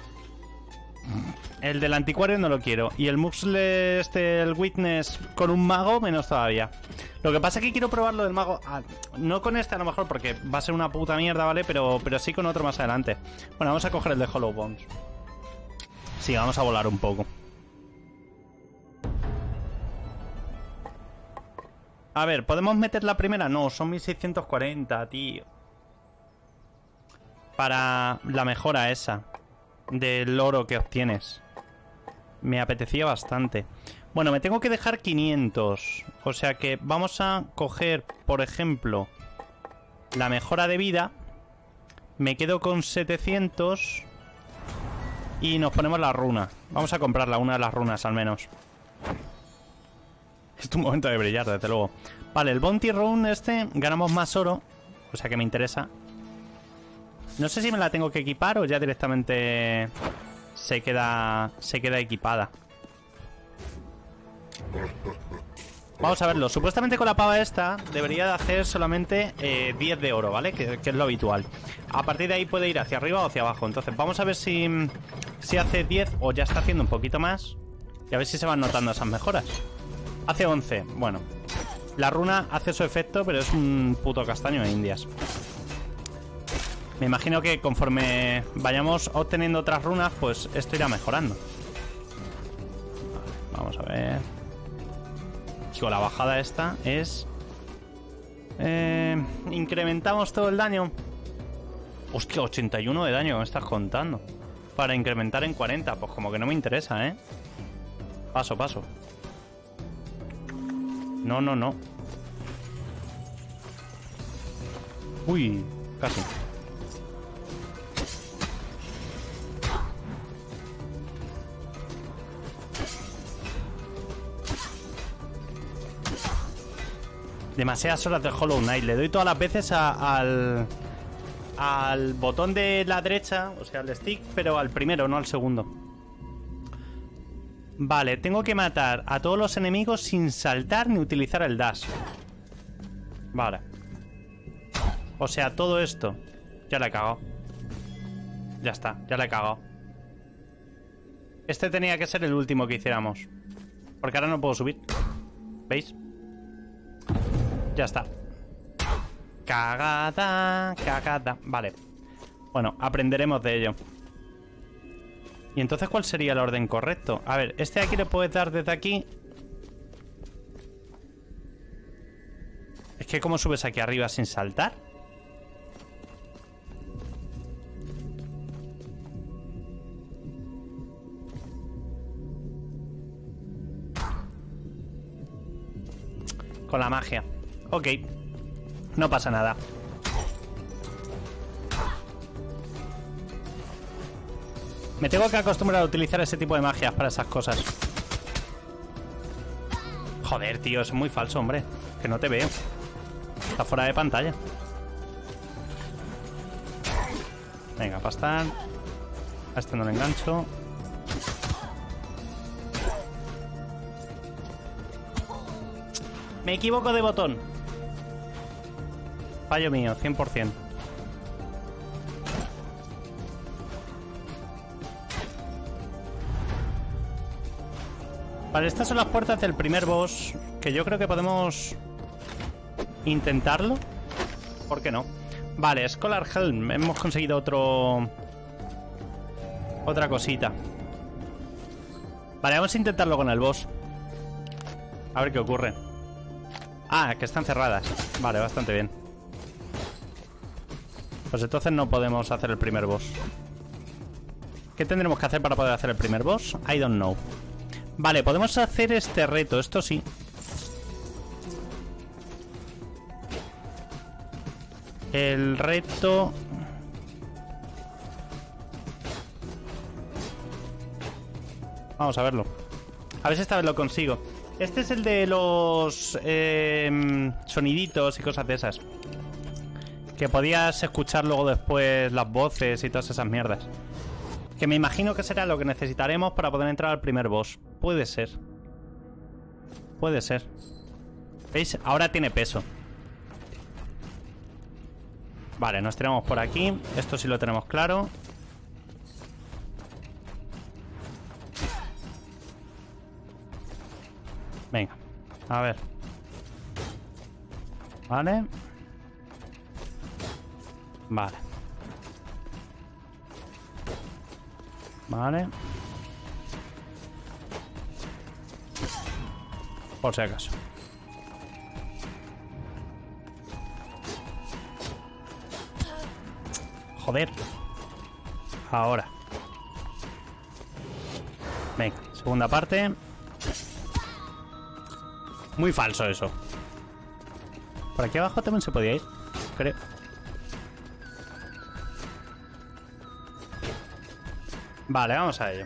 El del anticuario no lo quiero. Y el Muxle, el Witness con un mago, menos todavía. Lo que pasa es que quiero probarlo del mago. No con este a lo mejor, porque va a ser una puta mierda, ¿vale? Pero sí con otro más adelante. Bueno, vamos a coger el de Hollow Bones. Sí, vamos a volar un poco. A ver, ¿podemos meter la primera? No, son 1640, tío. Para la mejora esa del oro que obtienes. Me apetecía bastante. Bueno, me tengo que dejar 500. O sea que vamos a coger, por ejemplo, la mejora de vida. Me quedo con 700. Y nos ponemos la runa. Vamos a comprarla, una de las runas al menos. Es tu momento de brillar, desde luego. Vale, el Bounty Rune este, ganamos más oro. O sea que me interesa. No sé si me la tengo que equipar o ya directamente se queda equipada. Vamos a verlo. Supuestamente con la pava esta debería de hacer solamente 10 de oro, ¿vale? Que es lo habitual. A partir de ahí puede ir hacia arriba o hacia abajo. Entonces vamos a ver si hace 10 o ya está haciendo un poquito más. Y a ver si se van notando esas mejoras. Hace 11. Bueno, la runa hace su efecto, pero es un puto castaño de indias. Me imagino que conforme vayamos obteniendo otras runas, pues esto irá mejorando. Vale, vamos a ver. Chico, la bajada esta es... incrementamos todo el daño. Hostia, 81 de daño, ¿me estás contando? Para incrementar en 40, pues como que no me interesa, ¿eh? Paso. No. Uy, casi. Demasiadas horas de Hollow Knight. Le doy todas las veces al botón de la derecha, o sea, al stick, pero al primero, no al segundo. Vale, tengo que matar a todos los enemigos sin saltar ni utilizar el dash. Vale. O sea, todo esto. Ya la he cagado. Ya está, ya la he cagado. Este tenía que ser el último que hiciéramos. Porque ahora no puedo subir. ¿Veis? Ya está. Cagada. Vale. Bueno, aprenderemos de ello. ¿Y entonces cuál sería el orden correcto? A ver, este de aquí le puedes dar desde aquí. Es que ¿cómo subes aquí arriba sin saltar? Con la magia. Ok. No pasa nada. Me tengo que acostumbrar a utilizar ese tipo de magias para esas cosas. Joder, tío, es muy falso, hombre. Que no te veo. Está fuera de pantalla. Venga, pastar. A este no le engancho. Me equivoco de botón. Fallo mío, 100%. Vale, estas son las puertas del primer boss, que yo creo que podemos intentarlo. ¿Por qué no? Vale, Scholar Helm. Hemos conseguido otra cosita. Vale, vamos a intentarlo con el boss. A ver qué ocurre. Ah, que están cerradas. Vale, bastante bien. Pues entonces no podemos hacer el primer boss. ¿Qué tendremos que hacer para poder hacer el primer boss? I don't know. Vale, podemos hacer este reto. Esto sí. El reto... Vamos a verlo. A ver si esta vez lo consigo. Este es el de los soniditos y cosas de esas. Que podías escuchar luego después las voces y todas esas mierdas. Que me imagino que será lo que necesitaremos para poder entrar al primer boss. Puede ser. Puede ser. ¿Veis? Ahora tiene peso. Vale, nos tiramos por aquí. Esto sí lo tenemos claro. Venga, a ver. Vale. Vale. Vale. Por si acaso. Joder. Ahora. Venga, segunda parte. Muy falso eso. Por aquí abajo también se podía ir, creo. Vale, vamos a ello.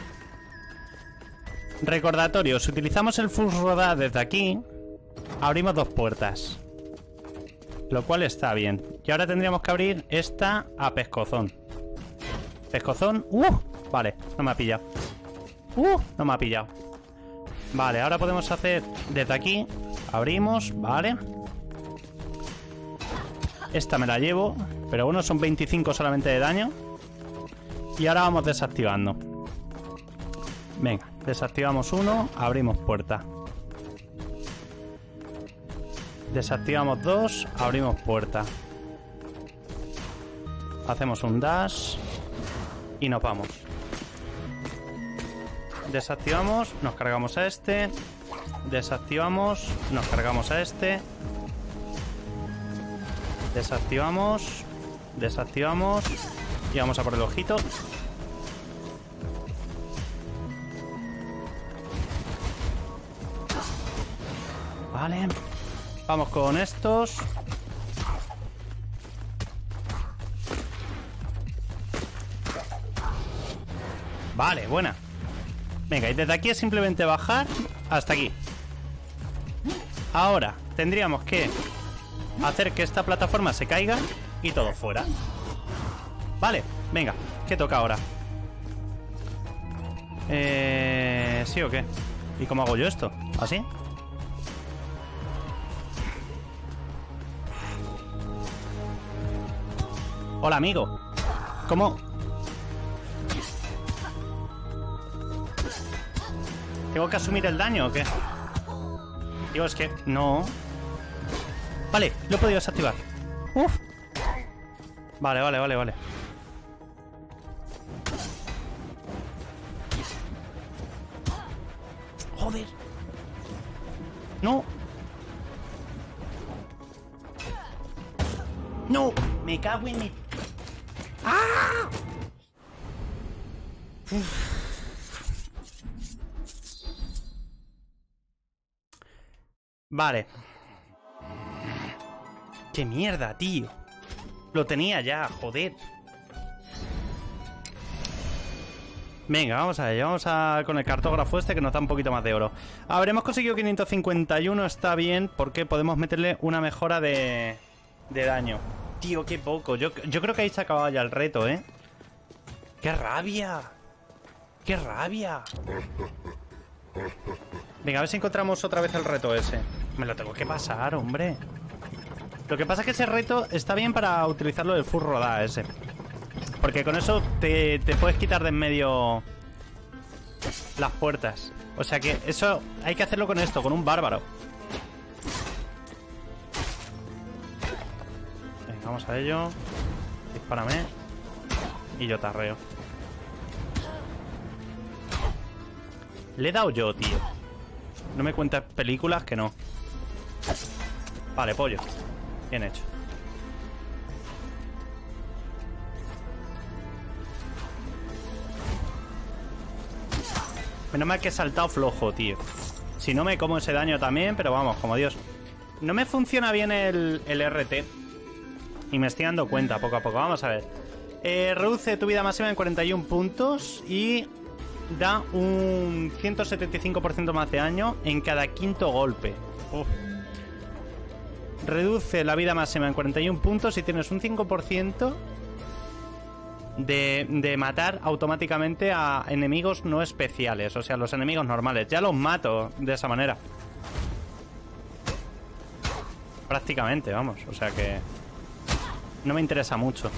Recordatorio, si utilizamos el Full Rodar desde aquí, abrimos dos puertas. Lo cual está bien. Y ahora tendríamos que abrir esta a pescozón. Pescozón. Vale, no me ha pillado. No me ha pillado. Vale, ahora podemos hacer desde aquí. Abrimos, vale. Esta me la llevo. Pero bueno, son 25 solamente de daño. Y ahora vamos desactivando. Venga, desactivamos uno. Abrimos puerta. Desactivamos dos. Abrimos puerta. Hacemos un dash. Y nos vamos. Desactivamos, nos cargamos a este. Desactivamos, nos cargamos a este. Desactivamos. Desactivamos. Y vamos a por el ojito. Vale. Vamos con estos. Vale, buena. Venga, y desde aquí es simplemente bajar hasta aquí. Ahora tendríamos que hacer que esta plataforma se caiga y todo fuera. Vale, venga, ¿qué toca ahora? ¿Sí o qué? ¿Y cómo hago yo esto? ¿Así? Hola, amigo. ¿Cómo? ¿Tengo que asumir el daño o qué? Digo, es que no. Vale, lo he podido desactivar. Uf. Vale, vale, vale, vale. Joder. No. No. Me cago en mi... ¡Ah! Uf. Vale. ¡Qué mierda, tío! Lo tenía ya, joder. Venga, vamos a ello. Vamos a con el cartógrafo este que nos da un poquito más de oro. Habremos conseguido 551, está bien, porque podemos meterle una mejora de daño. Tío, qué poco. Yo creo que ahí se ha acabado ya el reto, ¿eh? ¡Qué rabia! ¡Qué rabia! Venga, a ver si encontramos otra vez el reto ese. Me lo tengo que pasar, hombre. Lo que pasa es que ese reto está bien para utilizarlo del Full Rodar ese. Porque con eso te puedes quitar de en medio las puertas. O sea que eso hay que hacerlo con esto, con un bárbaro. Venga, vamos a ello. Dispárame. Y yo tarreo. Le he dado yo, tío. No me cuentes películas que no. Vale, pollo. Bien hecho. Menos mal que he saltado flojo, tío. Si no me como ese daño también, pero vamos, como Dios. No me funciona bien el RT. Y me estoy dando cuenta poco a poco. Vamos a ver. Reduce tu vida máxima en 41 puntos y da un 175% más de daño en cada quinto golpe. Uf. Reduce la vida máxima en 41 puntos y tienes un 5% de matar automáticamente a enemigos no especiales. O sea, los enemigos normales. Ya los mato de esa manera. Prácticamente, vamos. O sea que no me interesa mucho.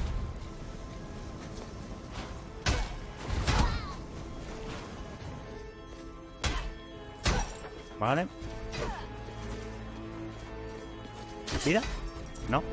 Vale. ¿Vida? No.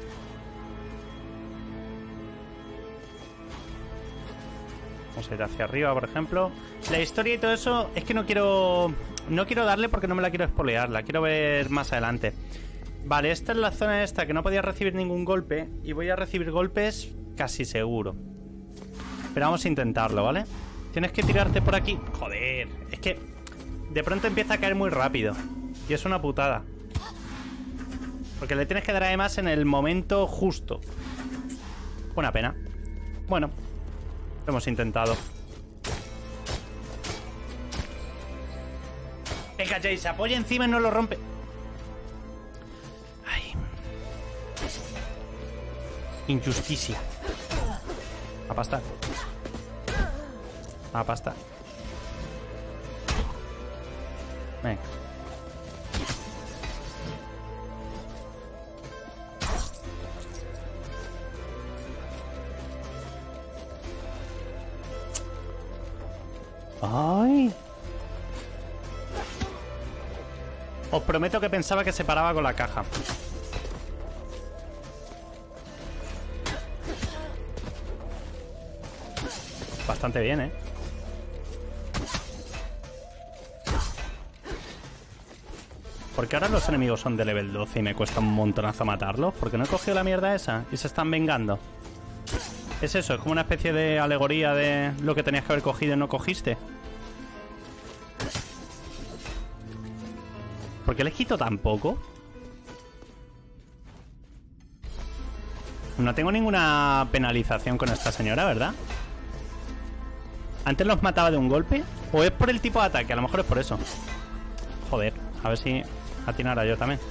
Vamos a ir hacia arriba, por ejemplo. La historia y todo eso es que no quiero darle porque no me la quiero spoilear. La quiero ver más adelante. Vale, esta es la zona esta que no podía recibir ningún golpe. Y voy a recibir golpes casi seguro. Pero vamos a intentarlo, ¿vale? Tienes que tirarte por aquí. Joder, es que de pronto empieza a caer muy rápido. Y es una putada. Porque le tienes que dar además en el momento justo. Una pena. Bueno, lo hemos intentado. Venga, Jay, se apoya encima y no lo rompe. Ay. Injusticia. A pasta. A pasta. Venga. Ay. Os prometo que pensaba que se paraba con la caja. Bastante bien, ¿eh? Porque ahora los enemigos son de level 12 y me cuesta un montonazo matarlos. Porque no he cogido la mierda esa y se están vengando. Es eso, es como una especie de alegoría de lo que tenías que haber cogido y no cogiste. ¿Por qué les quito tan poco? No tengo ninguna penalización con esta señora, ¿verdad? Antes los mataba de un golpe. ¿O es por el tipo de ataque? A lo mejor es por eso. Joder, a ver si atinara yo también.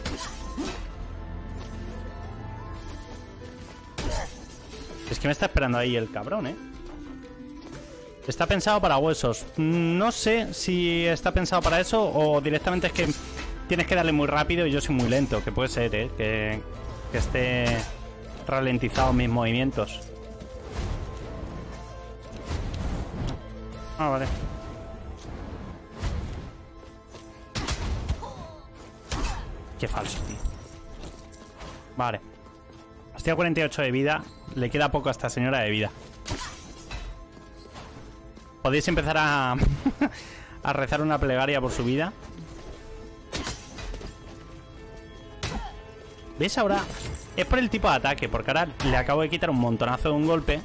Es que me está esperando ahí el cabrón, ¿eh? Está pensado para huesos. No sé si está pensado para eso o directamente es que tienes que darle muy rápido y yo soy muy lento. Que puede ser, ¿eh? Que esté ralentizado mis movimientos. Ah, vale. Qué falso, tío. Vale. Estoy a 48 de vida. Le queda poco a esta señora de vida. Podéis empezar a a rezar una plegaria por su vida. ¿Ves ahora? Es por el tipo de ataque, porque ahora le acabo de quitar un montonazo de un golpe.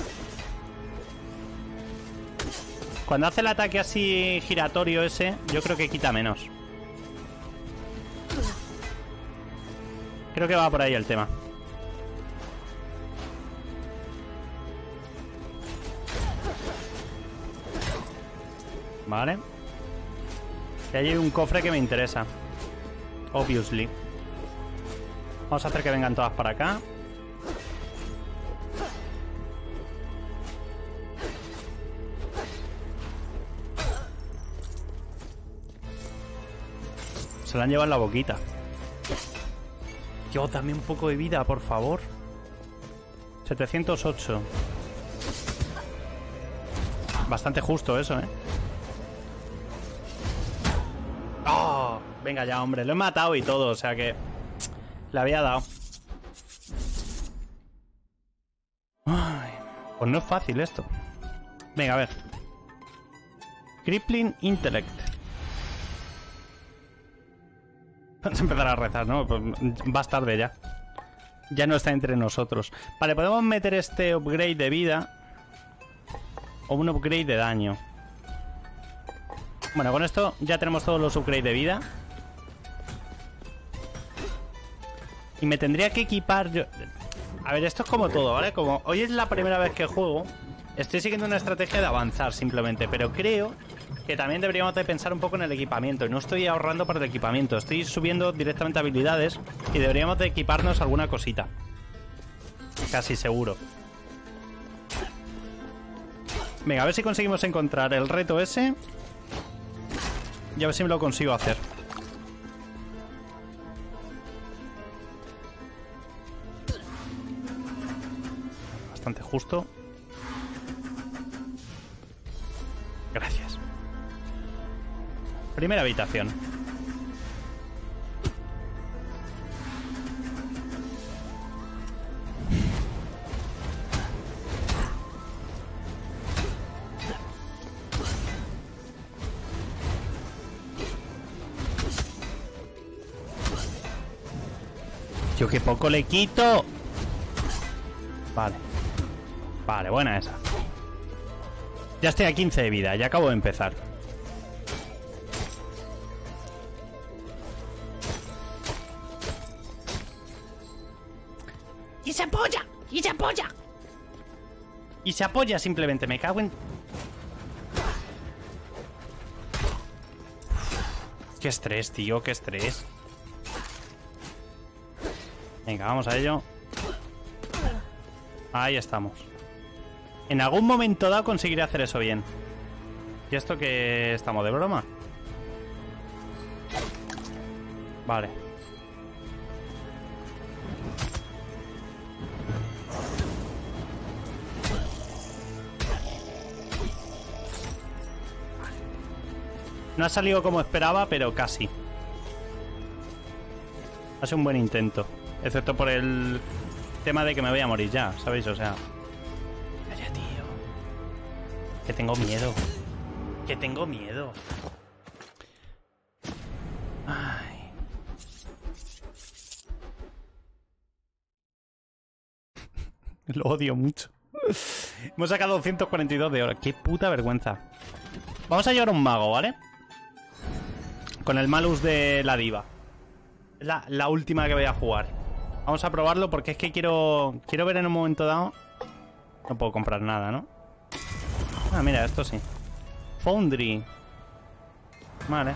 Cuando hace el ataque así giratorio ese, yo creo que quita menos. Creo que va por ahí el tema. Vale. Y ahí hay un cofre que me interesa. Obviously. Vamos a hacer que vengan todas para acá. Se la han llevado en la boquita. Yo, dame un poco de vida, por favor. 708. Bastante justo eso, ¿eh? Venga ya, hombre. Lo he matado y todo, o sea que... Le había dado. Ay, pues no es fácil esto. Venga, a ver. Crippling Intellect. Vamos a empezar a rezar, ¿no? Pues vas tarde ya. Ya no está entre nosotros. Vale, podemos meter este upgrade de vida. O un upgrade de daño. Bueno, con esto ya tenemos todos los upgrades de vida. Y me tendría que equipar yo... A ver, esto es como todo, ¿vale? Como hoy es la primera vez que juego, estoy siguiendo una estrategia de avanzar simplemente. Pero creo que también deberíamos de pensar un poco en el equipamiento. Y no estoy ahorrando para el equipamiento. Estoy subiendo directamente habilidades. Y deberíamos de equiparnos alguna cosita. Casi seguro. Venga, a ver si conseguimos encontrar el reto ese. Y a ver si me lo consigo hacer. Bastante justo. Gracias. Primera habitación. Tío, que poco le quito. Vale. Vale, buena esa. Ya estoy a 15 de vida, ya acabo de empezar. ¡Y se apoya! ¡Y se apoya! Y se apoya simplemente, me cago en... Qué estrés, tío, qué estrés. Venga, vamos a ello. Ahí estamos. En algún momento dado conseguiré hacer eso bien. ¿Y esto que estamos de broma? Vale. No ha salido como esperaba, pero casi. Ha sido un buen intento. Excepto por el tema de que me voy a morir ya, ¿sabéis? O sea... Calla, tío. Que tengo miedo. Que tengo miedo. Ay. Lo odio mucho. Hemos sacado 242 de oro. Qué puta vergüenza. Vamos a llevar un mago, ¿vale? Con el malus de la diva. Es la última que voy a jugar. Vamos a probarlo porque es que quiero ver en un momento dado. No puedo comprar nada, ¿no? Ah, mira, esto sí. Foundry. Vale.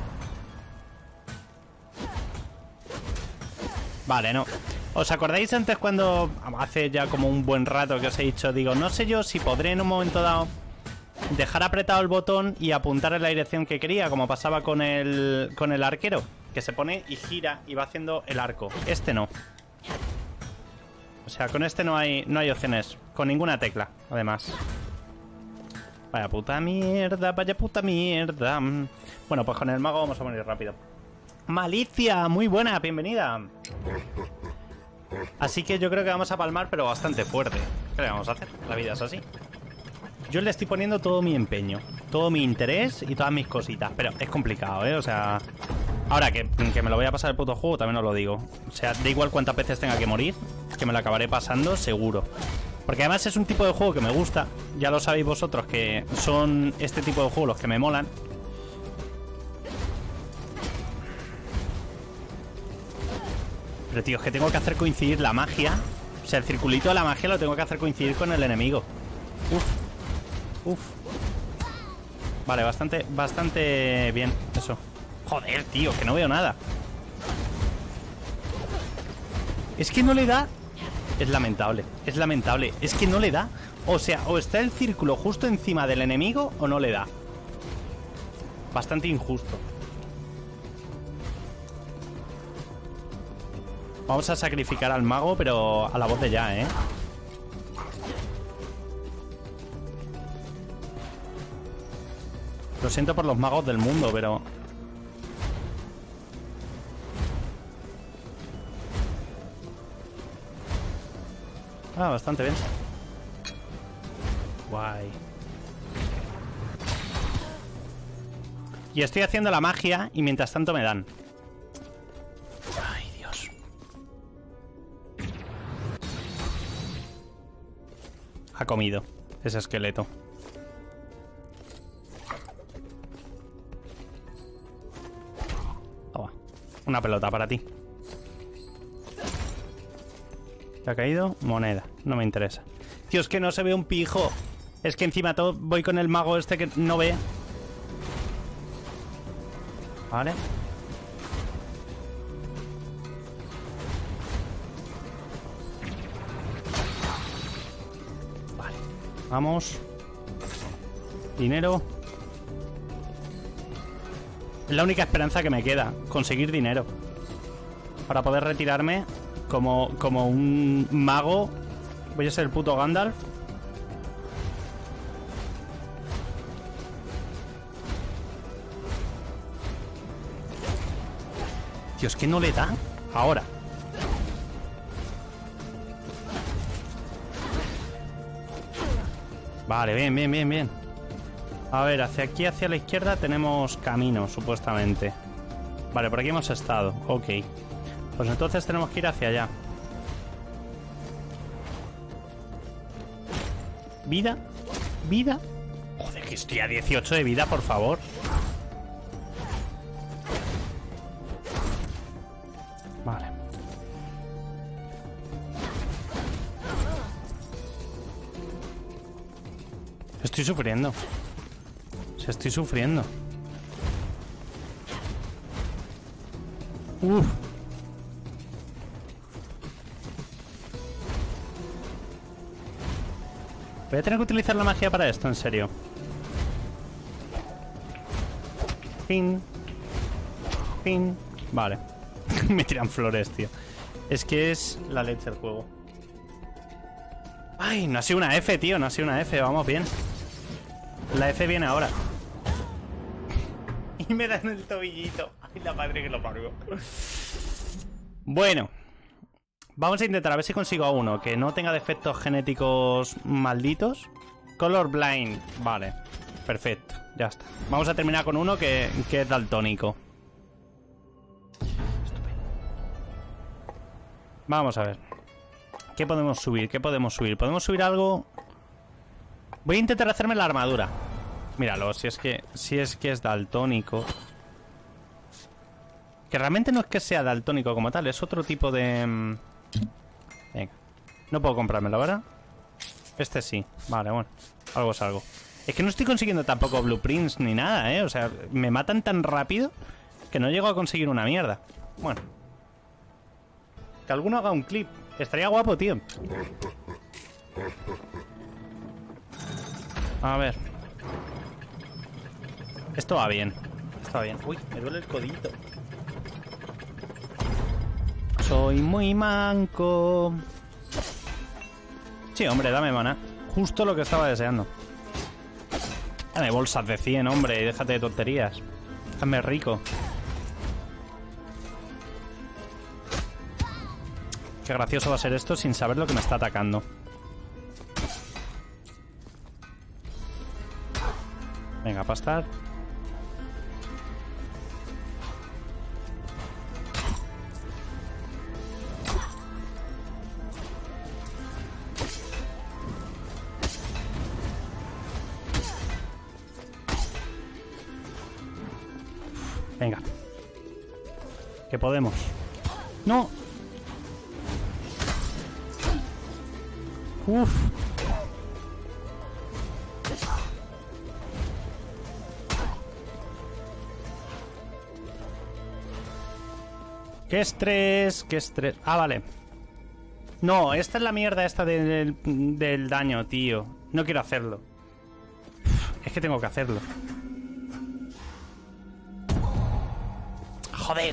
Vale, no. ¿Os acordáis antes cuando hace ya como un buen rato que os he dicho? Digo, no sé yo si podré en un momento dado dejar apretado el botón y apuntar en la dirección que quería, como pasaba con el arquero, que se pone y gira y va haciendo el arco. Este no. O sea, con este no hay opciones. Con ninguna tecla, además. Vaya puta mierda, vaya puta mierda. Bueno, pues con el mago vamos a morir rápido. Malicia, muy buena, bienvenida. Así que yo creo que vamos a palmar, pero bastante fuerte. ¿Qué le vamos a hacer? La vida es así. Yo le estoy poniendo todo mi empeño, todo mi interés y todas mis cositas. Pero es complicado, ¿eh? O sea... Ahora que me lo voy a pasar el puto juego, también os lo digo. O sea, da igual cuántas veces tenga que morir, que me lo acabaré pasando seguro. Porque además es un tipo de juego que me gusta. Ya lo sabéis vosotros que son este tipo de juegos los que me molan. Pero tío, es que tengo que hacer coincidir la magia. O sea, el circulito de la magia lo tengo que hacer coincidir con el enemigo. Uf. Vale, bastante bien eso. Joder, tío, que no veo nada. Es que no le da. Es lamentable, es lamentable. Es que no le da. O sea, o está el círculo justo encima del enemigo o no le da. Bastante injusto. Vamos a sacrificar al mago, pero a la voz de ya, ¿eh? Lo siento por los magos del mundo, pero... Ah, bastante bien. Guay. Y estoy haciendo la magia y mientras tanto me dan. Ay, Dios. Ha comido ese esqueleto. Toma. Una pelota para ti. ¿Te ha caído? Moneda. No me interesa. Tío, es que no se ve un pijo. Es que encima todo voy con el mago este que no ve. Vale. Vale. Vamos. Dinero. Es la única esperanza que me queda. Conseguir dinero. Para poder retirarme como un mago. Voy a ser el puto Gandalf. Tío, es que no le da. Ahora. Vale, bien, bien, bien, bien. A ver, hacia aquí, hacia la izquierda tenemos camino, supuestamente. Vale, por aquí hemos estado. Ok. Pues entonces tenemos que ir hacia allá. Vida. Vida. Joder, que estoy a 18 de vida, por favor. Vale. Estoy sufriendo. Se estoy sufriendo. Uf. Voy a tener que utilizar la magia para esto, en serio. Pin. Pin. Vale. Me tiran flores, tío. Es que es la leche el juego. Ay, no ha sido una F, tío. No ha sido una F. Vamos bien. La F viene ahora. Y me dan el tobillito. Ay, la madre que lo parió. Bueno. Vamos a intentar a ver si consigo a uno que no tenga defectos genéticos malditos. Colorblind. Vale. Perfecto. Ya está. Vamos a terminar con uno que es daltónico. Vamos a ver. ¿Qué podemos subir? ¿Qué podemos subir? ¿Podemos subir algo? Voy a intentar hacerme la armadura. Míralo, si es que es daltónico. Que realmente no es que sea daltónico como tal, es otro tipo de... Venga. No puedo comprármelo, ¿verdad? Este sí. Vale, bueno. Algo es algo. Es que no estoy consiguiendo tampoco blueprints ni nada, ¿eh? O sea, me matan tan rápido que no llego a conseguir una mierda. Bueno. Que alguno haga un clip. Estaría guapo, tío. A ver. Esto va bien. Esto va bien. Uy, me duele el codito. Soy muy manco. Sí, hombre, dame mana. Justo lo que estaba deseando. Dame bolsas de 100, hombre. Déjate de tonterías. Déjame rico. Qué gracioso va a ser esto sin saber lo que me está atacando. Venga, pastar. Venga. Que podemos. ¡No! Uf. ¡Qué estrés! ¡Qué estrés! Ah, vale. No, esta es la mierda esta del daño, tío. No quiero hacerlo. Es que tengo que hacerlo. ¡Joder!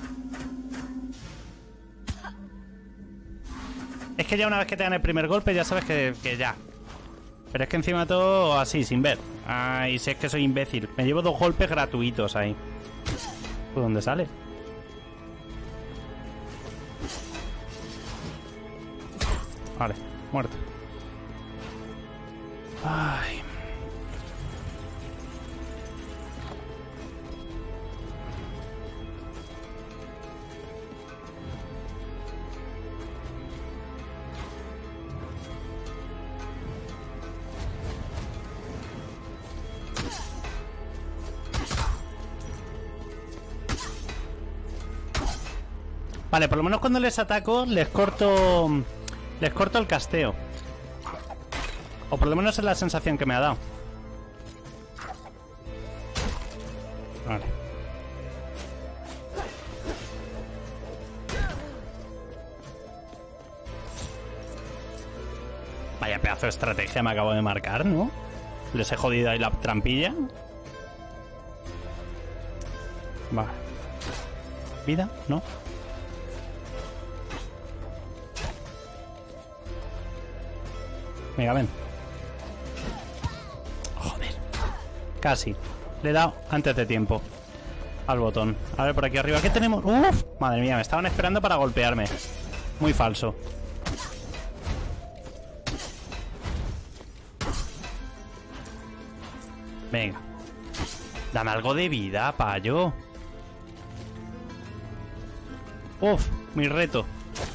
Es que ya una vez que te dan el primer golpe ya sabes que ya. Pero es que encima todo así, sin ver. Ay, si es que soy imbécil. Me llevo 2 golpes gratuitos ahí. ¿Por dónde sale? Vale. muerto. Ay. Vale, por lo menos cuando les ataco les corto el casteo. O por lo menos es la sensación que me ha dado. Vale. Vaya pedazo de estrategia me acabo de marcar, ¿no? Les he jodido ahí la trampilla. Vale. ¿Vida? ¿No? Venga, ven. Joder. Casi. Le he dado antes de tiempo al botón. A ver, por aquí arriba, ¿qué tenemos? ¡Uf! Madre mía, me estaban esperando para golpearme. Muy falso. Venga. Dame algo de vida, payo. Uf, mi reto.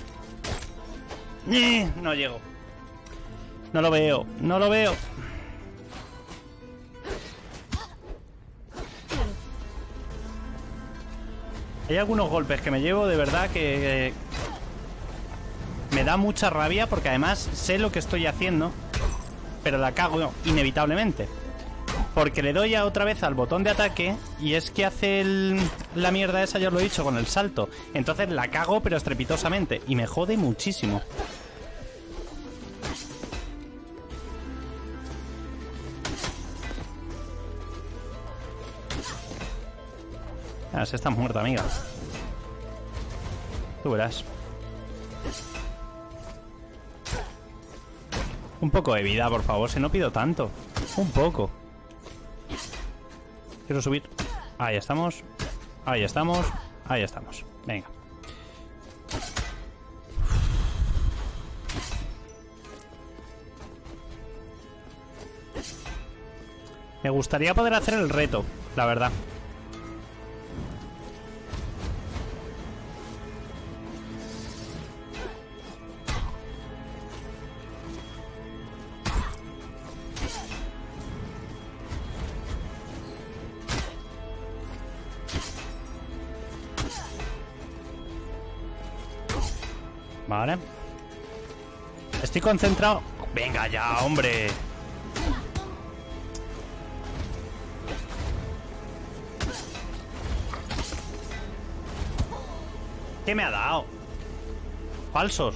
No llego. No lo veo, no lo veo. Hay algunos golpes que me llevo de verdad que me da mucha rabia porque además sé lo que estoy haciendo, pero la cago inevitablemente. Porque le doy otra vez al botón de ataque y es que hace la mierda esa, ya os lo he dicho, con el salto. Entonces la cago pero estrepitosamente y me jode muchísimo. Ah, si estás muerta, amiga. Tú verás. Un poco de vida, por favor, si no pido tanto. Un poco. Quiero subir. Ahí estamos. Ahí estamos. Ahí estamos. Venga. Me gustaría poder hacer el reto, la verdad. Vale. Estoy concentrado. Venga ya, hombre. ¿Qué me ha dado? Falsos.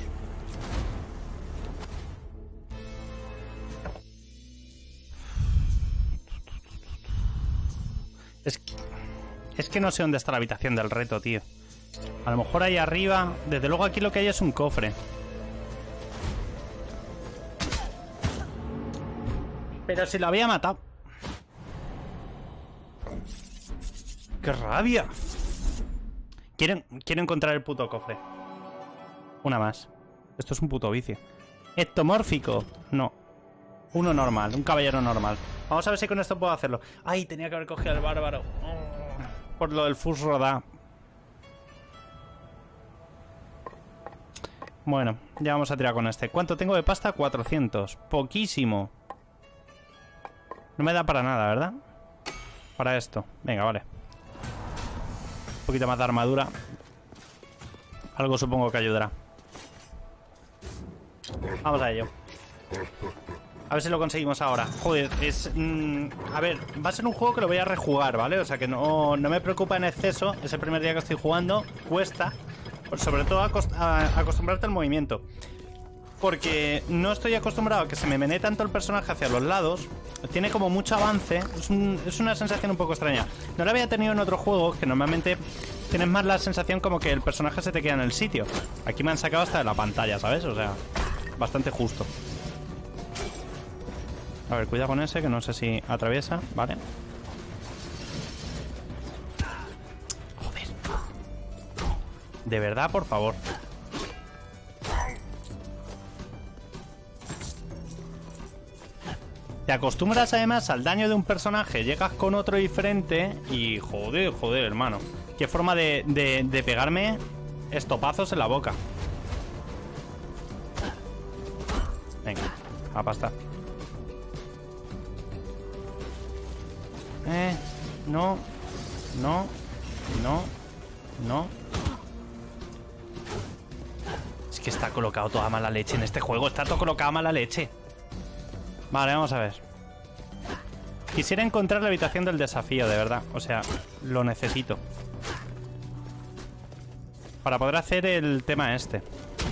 Es que no sé dónde está la habitación del reto, tío. A lo mejor ahí arriba. Desde luego aquí lo que hay es un cofre. Pero si lo había matado. ¡Qué rabia! Quiero encontrar el puto cofre. Una más. Esto es un puto vicio. Ectomórfico. No. Uno normal. Un caballero normal. Vamos a ver si con esto puedo hacerlo. ¡Ay! Tenía que haber cogido al bárbaro. Por lo del Fus Rodá. Bueno, ya vamos a tirar con este. ¿Cuánto tengo de pasta? 400. Poquísimo. No me da para nada, ¿verdad? Para esto. Venga, vale. Un poquito más de armadura. Algo supongo que ayudará. Vamos a ello. A ver si lo conseguimos ahora. Joder, es... a ver, va a ser un juego que lo voy a rejugar, ¿vale? O sea que no me preocupa en exceso. Es el primer día que estoy jugando. Cuesta. Sobre todo acostumbrarte al movimiento. Porque no estoy acostumbrado a que se me menee tanto el personaje hacia los lados. Tiene como mucho avance. Es una sensación un poco extraña. No la había tenido en otros juegos, que normalmente tienes más la sensación como que el personaje se te queda en el sitio. Aquí me han sacado hasta de la pantalla, ¿sabes? O sea, bastante justo. A ver, cuidado con ese, que no sé si atraviesa. Vale. Joder. De verdad, por favor. Te acostumbras además al daño de un personaje, llegas con otro diferente y joder, hermano. Qué forma de pegarme estopazos en la boca. Venga, a pastar. No. Es que está colocado toda mala leche en este juego. Está todo colocado mala leche. Vale, vamos a ver. Quisiera encontrar la habitación del desafío, de verdad. O sea, lo necesito. Para poder hacer el tema este.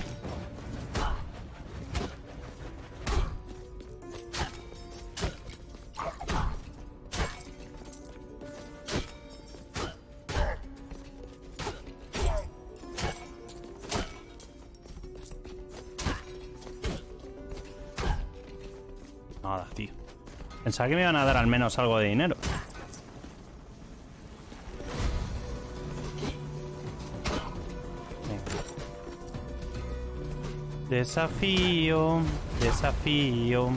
Nada, tío. Pensaba que me iban a dar al menos algo de dinero. Venga. Desafío. Desafío.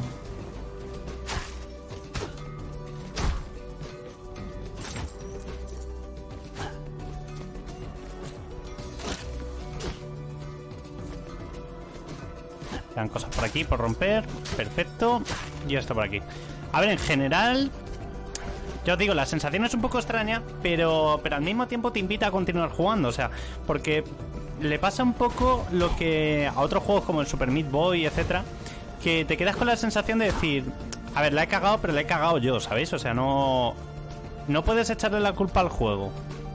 Quedan cosas por aquí por romper. Perfecto. Y esto por aquí. A ver, en general, yo os digo, la sensación es un poco extraña, pero al mismo tiempo te invita a continuar jugando. O sea, porque le pasa un poco lo que a otros juegos como el Super Meat Boy, etcétera, que te quedas con la sensación de decir, a ver, la he cagado, pero la he cagado yo, ¿sabéis? O sea, no puedes echarle la culpa al juego.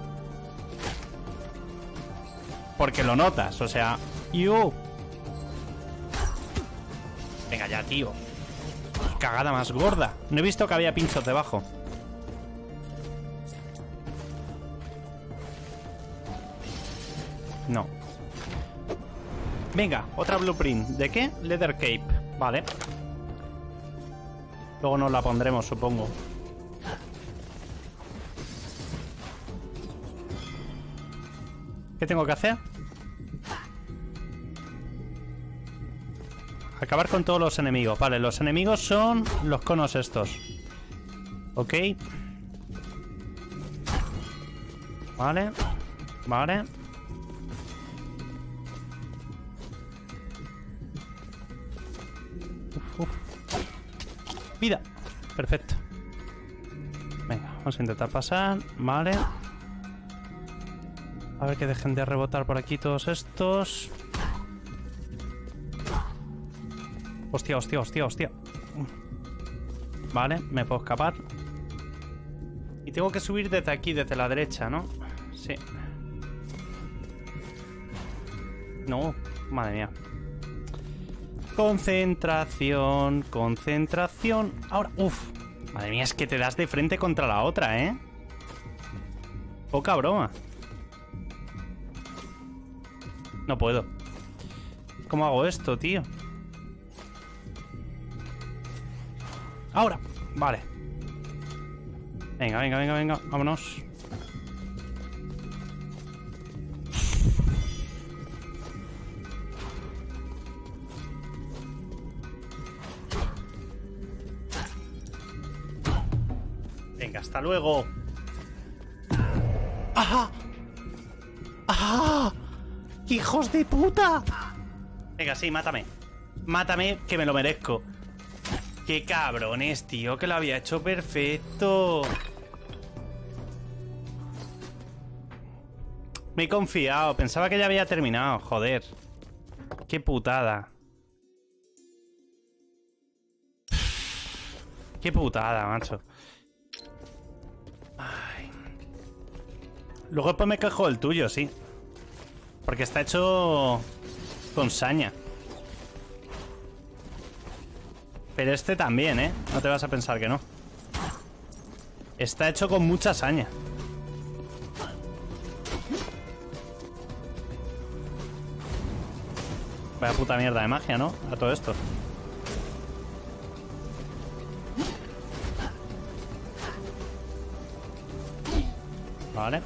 Porque lo notas, o sea, venga ya, tío. Cagada más gorda. No he visto que había pinchos debajo. No. Venga, otra blueprint. ¿De qué? Leather Cape. Vale. Luego nos la pondremos, supongo. ¿Qué tengo que hacer? Acabar con todos los enemigos. Vale, los enemigos son los conos estos. Ok. Vale. Vale. Uf. Vida. Perfecto. Venga, vamos a intentar pasar. Vale. A ver que dejen de rebotar por aquí todos estos. Hostia, hostia, hostia, hostia. Vale, me puedo escapar. Y tengo que subir desde aquí, desde la derecha, ¿no? Sí. No, madre mía. Concentración, concentración. Ahora, uff. Madre mía, es que te das de frente contra la otra, ¿eh? Poca broma. No puedo. ¿Cómo hago esto, tío? Ahora, vale. Venga, venga, venga, venga. Vámonos. Venga, hasta luego. ¡Ajá! ¡Ajá! ¡Hijos de puta! Venga, sí, mátame. Mátame, que me lo merezco. ¡Qué cabrones, tío! Que lo había hecho perfecto. Me he confiado. Pensaba que ya había terminado. Joder. ¡Qué putada! ¡Qué putada, macho! Ay. Luego después me quejo del tuyo, sí. Porque está hecho con saña. Pero este también, ¿eh? No te vas a pensar que no. Está hecho con mucha saña. Vaya puta mierda de magia, ¿no? A todo esto. Vale.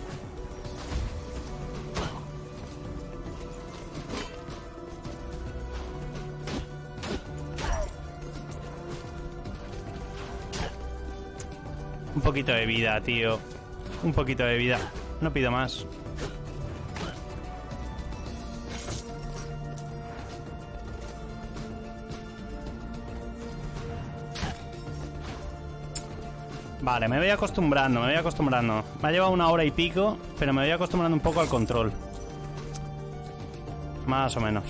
Un poquito de vida, tío. Un poquito de vida. No pido más. Vale, me voy acostumbrando, me voy acostumbrando. Me ha llevado 1 hora y pico, pero me voy acostumbrando un poco al control. Más o menos.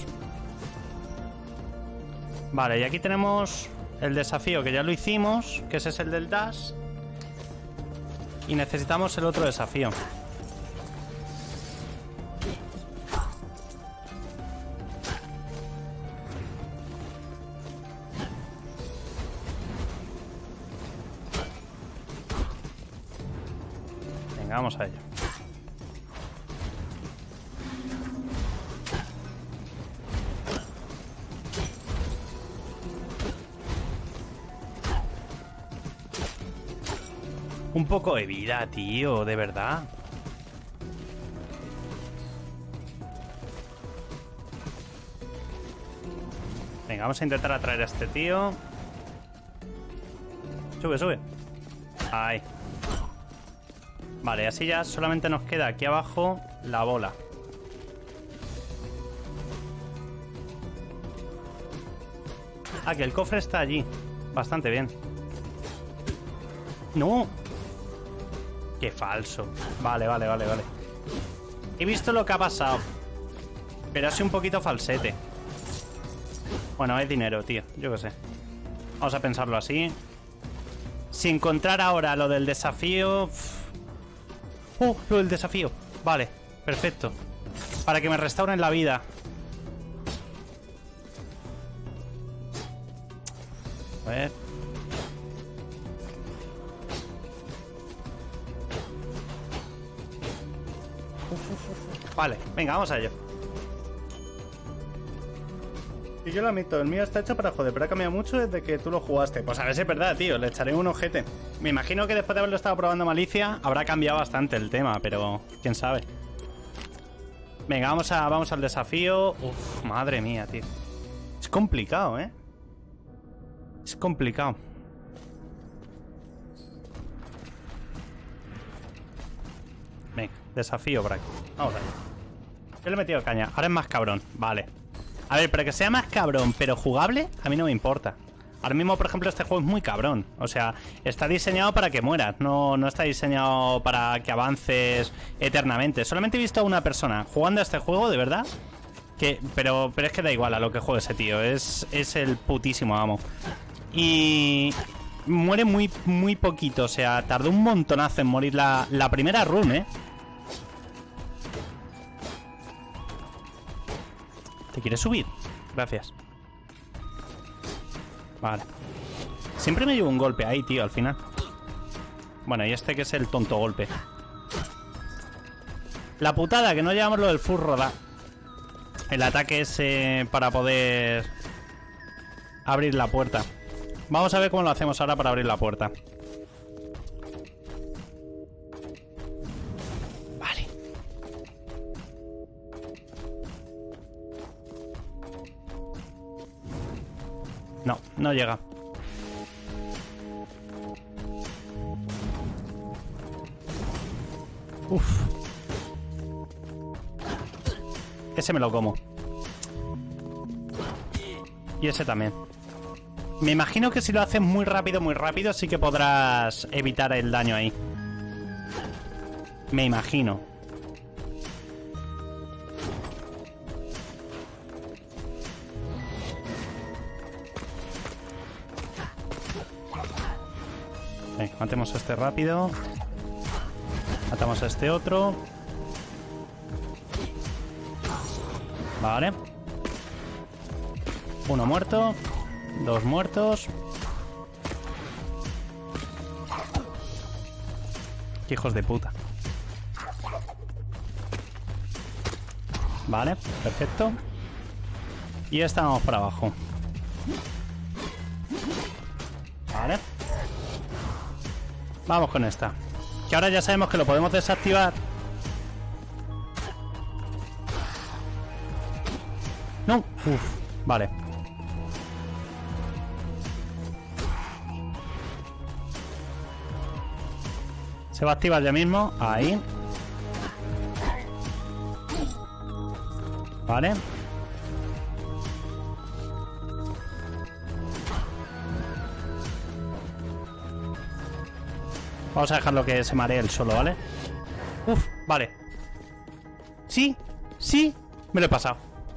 Vale, y aquí tenemos el desafío que ya lo hicimos, que ese es el del dash. Y necesitamos el otro desafío. Venga, vamos a ello. Un poco de vida, tío, de verdad. Venga, vamos a intentar atraer a este tío. Sube, sube. Ahí. Vale, así ya solamente nos queda aquí abajo la bola. Ah, que el cofre está allí. Bastante bien. ¡No! ¡Qué falso! Vale, vale, vale, vale. He visto lo que ha pasado, pero ha sido un poquito falsete. Bueno, es dinero, tío. Yo qué sé. Vamos a pensarlo así. Si encontrar ahora lo del desafío... lo del desafío. Vale, perfecto. Para que me restauren la vida. A ver. Vale, venga, vamos a ello. Y yo lo admito, el mío está hecho para joder, pero ha cambiado mucho desde que tú lo jugaste. Pues a ver si es verdad, tío, le echaré un ojete. Me imagino que después de haberlo estado probando Malicia, habrá cambiado bastante el tema, pero quién sabe. Venga, vamos al desafío. Uf, madre mía, tío. Es complicado, ¿eh? Es complicado. Venga, desafío por aquí. Vamos allá. Yo le he metido caña. Ahora es más cabrón. Vale. A ver, pero que sea más cabrón, pero jugable, a mí no me importa. Ahora mismo, por ejemplo, este juego es muy cabrón. O sea, está diseñado para que mueras. No está diseñado para que avances eternamente. Solamente he visto a una persona jugando a este juego, de verdad. Pero es que da igual a lo que juegue ese tío. Es el putísimo amo. Y... muere muy poquito. O sea, tardó un montonazo en morir la primera run, ¿eh? ¿Te quieres subir? Gracias. Vale. Siempre me llevo un golpe ahí, tío, al final. Bueno, y este que es el tonto golpe. La putada, que no llevamos lo del full roda. El ataque ese para poder abrir la puerta. Vamos a ver cómo lo hacemos ahora para abrir la puerta. Vale. No llega. Uf. Ese me lo como. Y ese también. Me imagino que si lo haces muy rápido, sí que podrás evitar el daño ahí. Me imagino. Venga, matemos a este rápido. Matamos a este otro. Vale. Uno muerto. Dos muertos. Qué hijos de puta. Vale, perfecto. Y esta vamos para abajo. Vale. Vamos con esta. Que ahora ya sabemos que lo podemos desactivar. No. Uf. Vale. Se va a activar ya mismo. Ahí. Vale. Vamos a dejarlo que se maree él solo, ¿vale? Uf, vale. Sí, sí, me lo he pasado.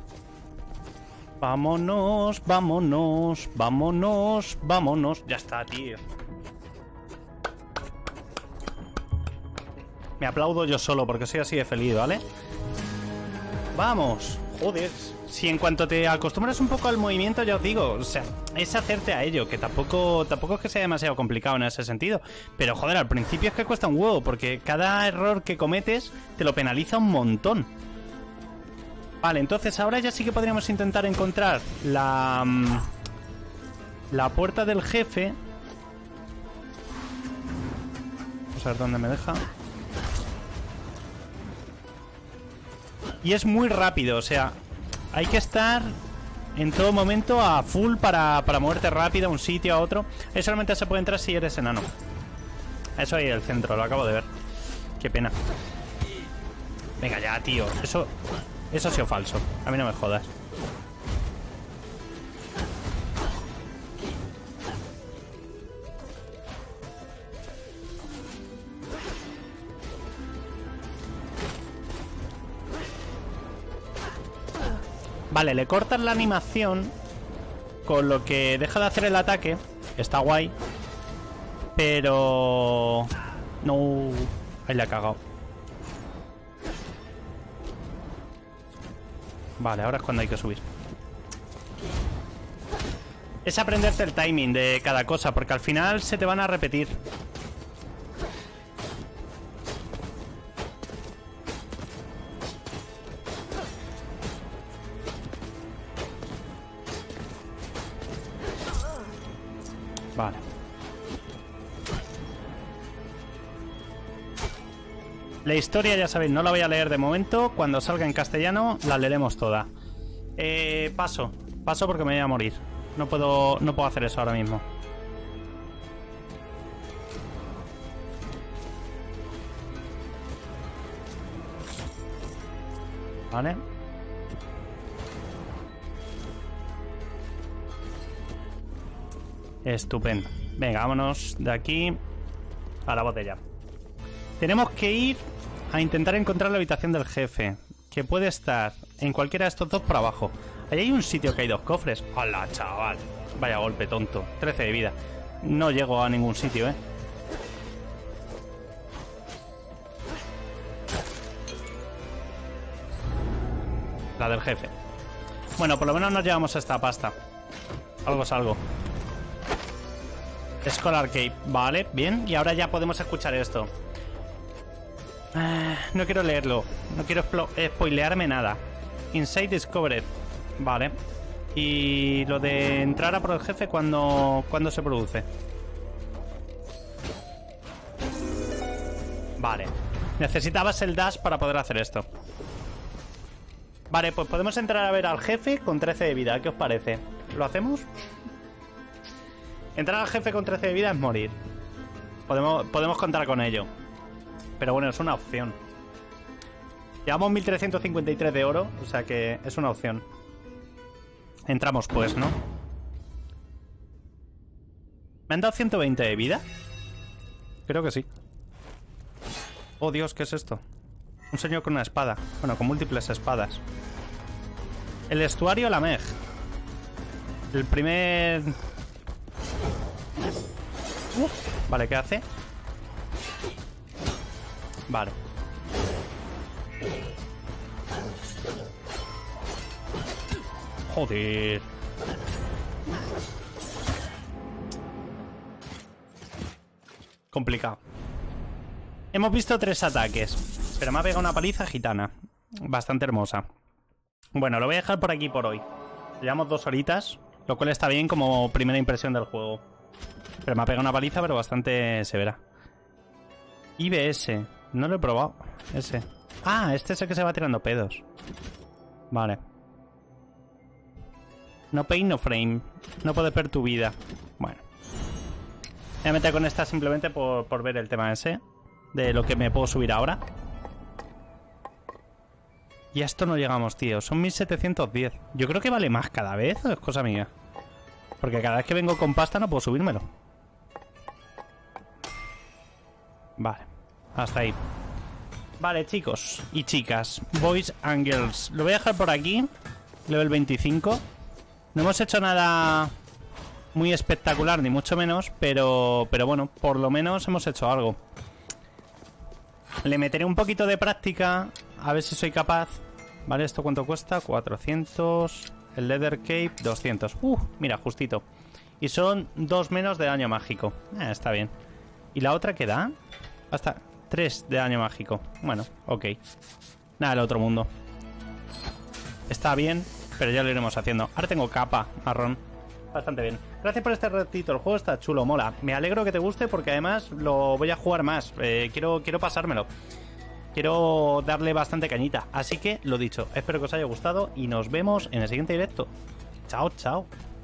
Vámonos, vámonos, vámonos, vámonos. Ya está, tío. Me aplaudo yo solo porque soy así de feliz, ¿vale? Vamos. Joder. Si en cuanto te acostumbras un poco al movimiento, ya os digo, o sea, es hacerte a ello, que tampoco es que sea demasiado complicado en ese sentido. Pero joder, al principio es que cuesta un huevo, porque cada error que cometes te lo penaliza un montón. Vale, entonces ahora ya sí que podríamos intentar encontrar la puerta del jefe. Vamos a ver dónde me deja. Y es muy rápido, o sea, hay que estar en todo momento a full para moverte rápido a un sitio a otro. Ahí solamente se puede entrar si eres enano. Eso ahí en el centro, lo acabo de ver. Qué pena. Venga ya, tío. Eso ha sido falso. A mí no me jodas. Vale, le cortas la animación, con lo que deja de hacer el ataque. Está guay. Pero... no... ahí le ha cagado. Vale, ahora es cuando hay que subir. Es aprenderte el timing de cada cosa, porque al final se te van a repetir. Vale. La historia, ya sabéis, no la voy a leer de momento. Cuando salga en castellano, la leeremos toda. Paso porque me voy a morir. No puedo hacer eso ahora mismo. Vale. Estupendo. Venga, vámonos de aquí a la botella. Tenemos que ir a intentar encontrar la habitación del jefe, que puede estar en cualquiera de estos dos por abajo. Ahí hay un sitio que hay dos cofres. ¡Hala, chaval! Vaya golpe tonto. 13 de vida. No llego a ningún sitio, ¿eh? La del jefe. Bueno, por lo menos nos llevamos esta pasta. Algo es algo. Scholar Cape. Vale, bien. Y ahora ya podemos escuchar esto. No quiero leerlo. No quiero spoilearme nada. Inside Discovered. Vale. Y lo de entrar a por el jefe, ¿cuándo se produce? Vale. Necesitabas el dash para poder hacer esto. Vale, pues podemos entrar a ver al jefe con 13 de vida. ¿Qué os parece? ¿Lo hacemos? Entrar al jefe con 13 de vida es morir. Podemos contar con ello. Pero bueno, es una opción. Llevamos 1353 de oro, o sea que es una opción. Entramos pues, ¿no? ¿Me han dado 120 de vida? Creo que sí. Oh Dios, ¿qué es esto? Un señor con una espada. Bueno, con múltiples espadas. El estuario La Meg. El primer... Vale, ¿qué hace? Vale. Joder. Complicado. Hemos visto 3 ataques, pero me ha pegado una paliza gitana. Bastante hermosa. Bueno, lo voy a dejar por aquí por hoy. Llevamos 2 horitas, lo cual está bien como primera impresión del juego. Pero me ha pegado una paliza, pero bastante severa. IBS. No lo he probado. Ese. Ah, este es el que se va tirando pedos. Vale. No pain, no frame. No puedes ver tu vida. Bueno. Voy a meter con esta simplemente por ver el tema ese. de lo que me puedo subir ahora. Y a esto no llegamos, tío. Son 1710. Yo creo que vale más cada vez, o es cosa mía. Porque cada vez que vengo con pasta no puedo subírmelo. Vale, hasta ahí. Vale, chicos y chicas, boys and girls, lo voy a dejar por aquí. Level 25. No hemos hecho nada muy espectacular, ni mucho menos, pero bueno, por lo menos hemos hecho algo. Le meteré un poquito de práctica, a ver si soy capaz. Vale, ¿esto cuánto cuesta? 400. El Leather Cape, 200. Mira, justito. Y son 2 menos de daño mágico. Está bien. ¿Y la otra qué da? Hasta 3 de daño mágico. Bueno, ok. Nada, el otro mundo. Está bien, pero ya lo iremos haciendo. Ahora tengo capa marrón. Bastante bien. Gracias por este ratito. El juego está chulo, mola. Me alegro que te guste porque además lo voy a jugar más. Quiero pasármelo. Quiero darle bastante cañita. Así que, lo dicho, espero que os haya gustado y nos vemos en el siguiente directo. Chao, chao.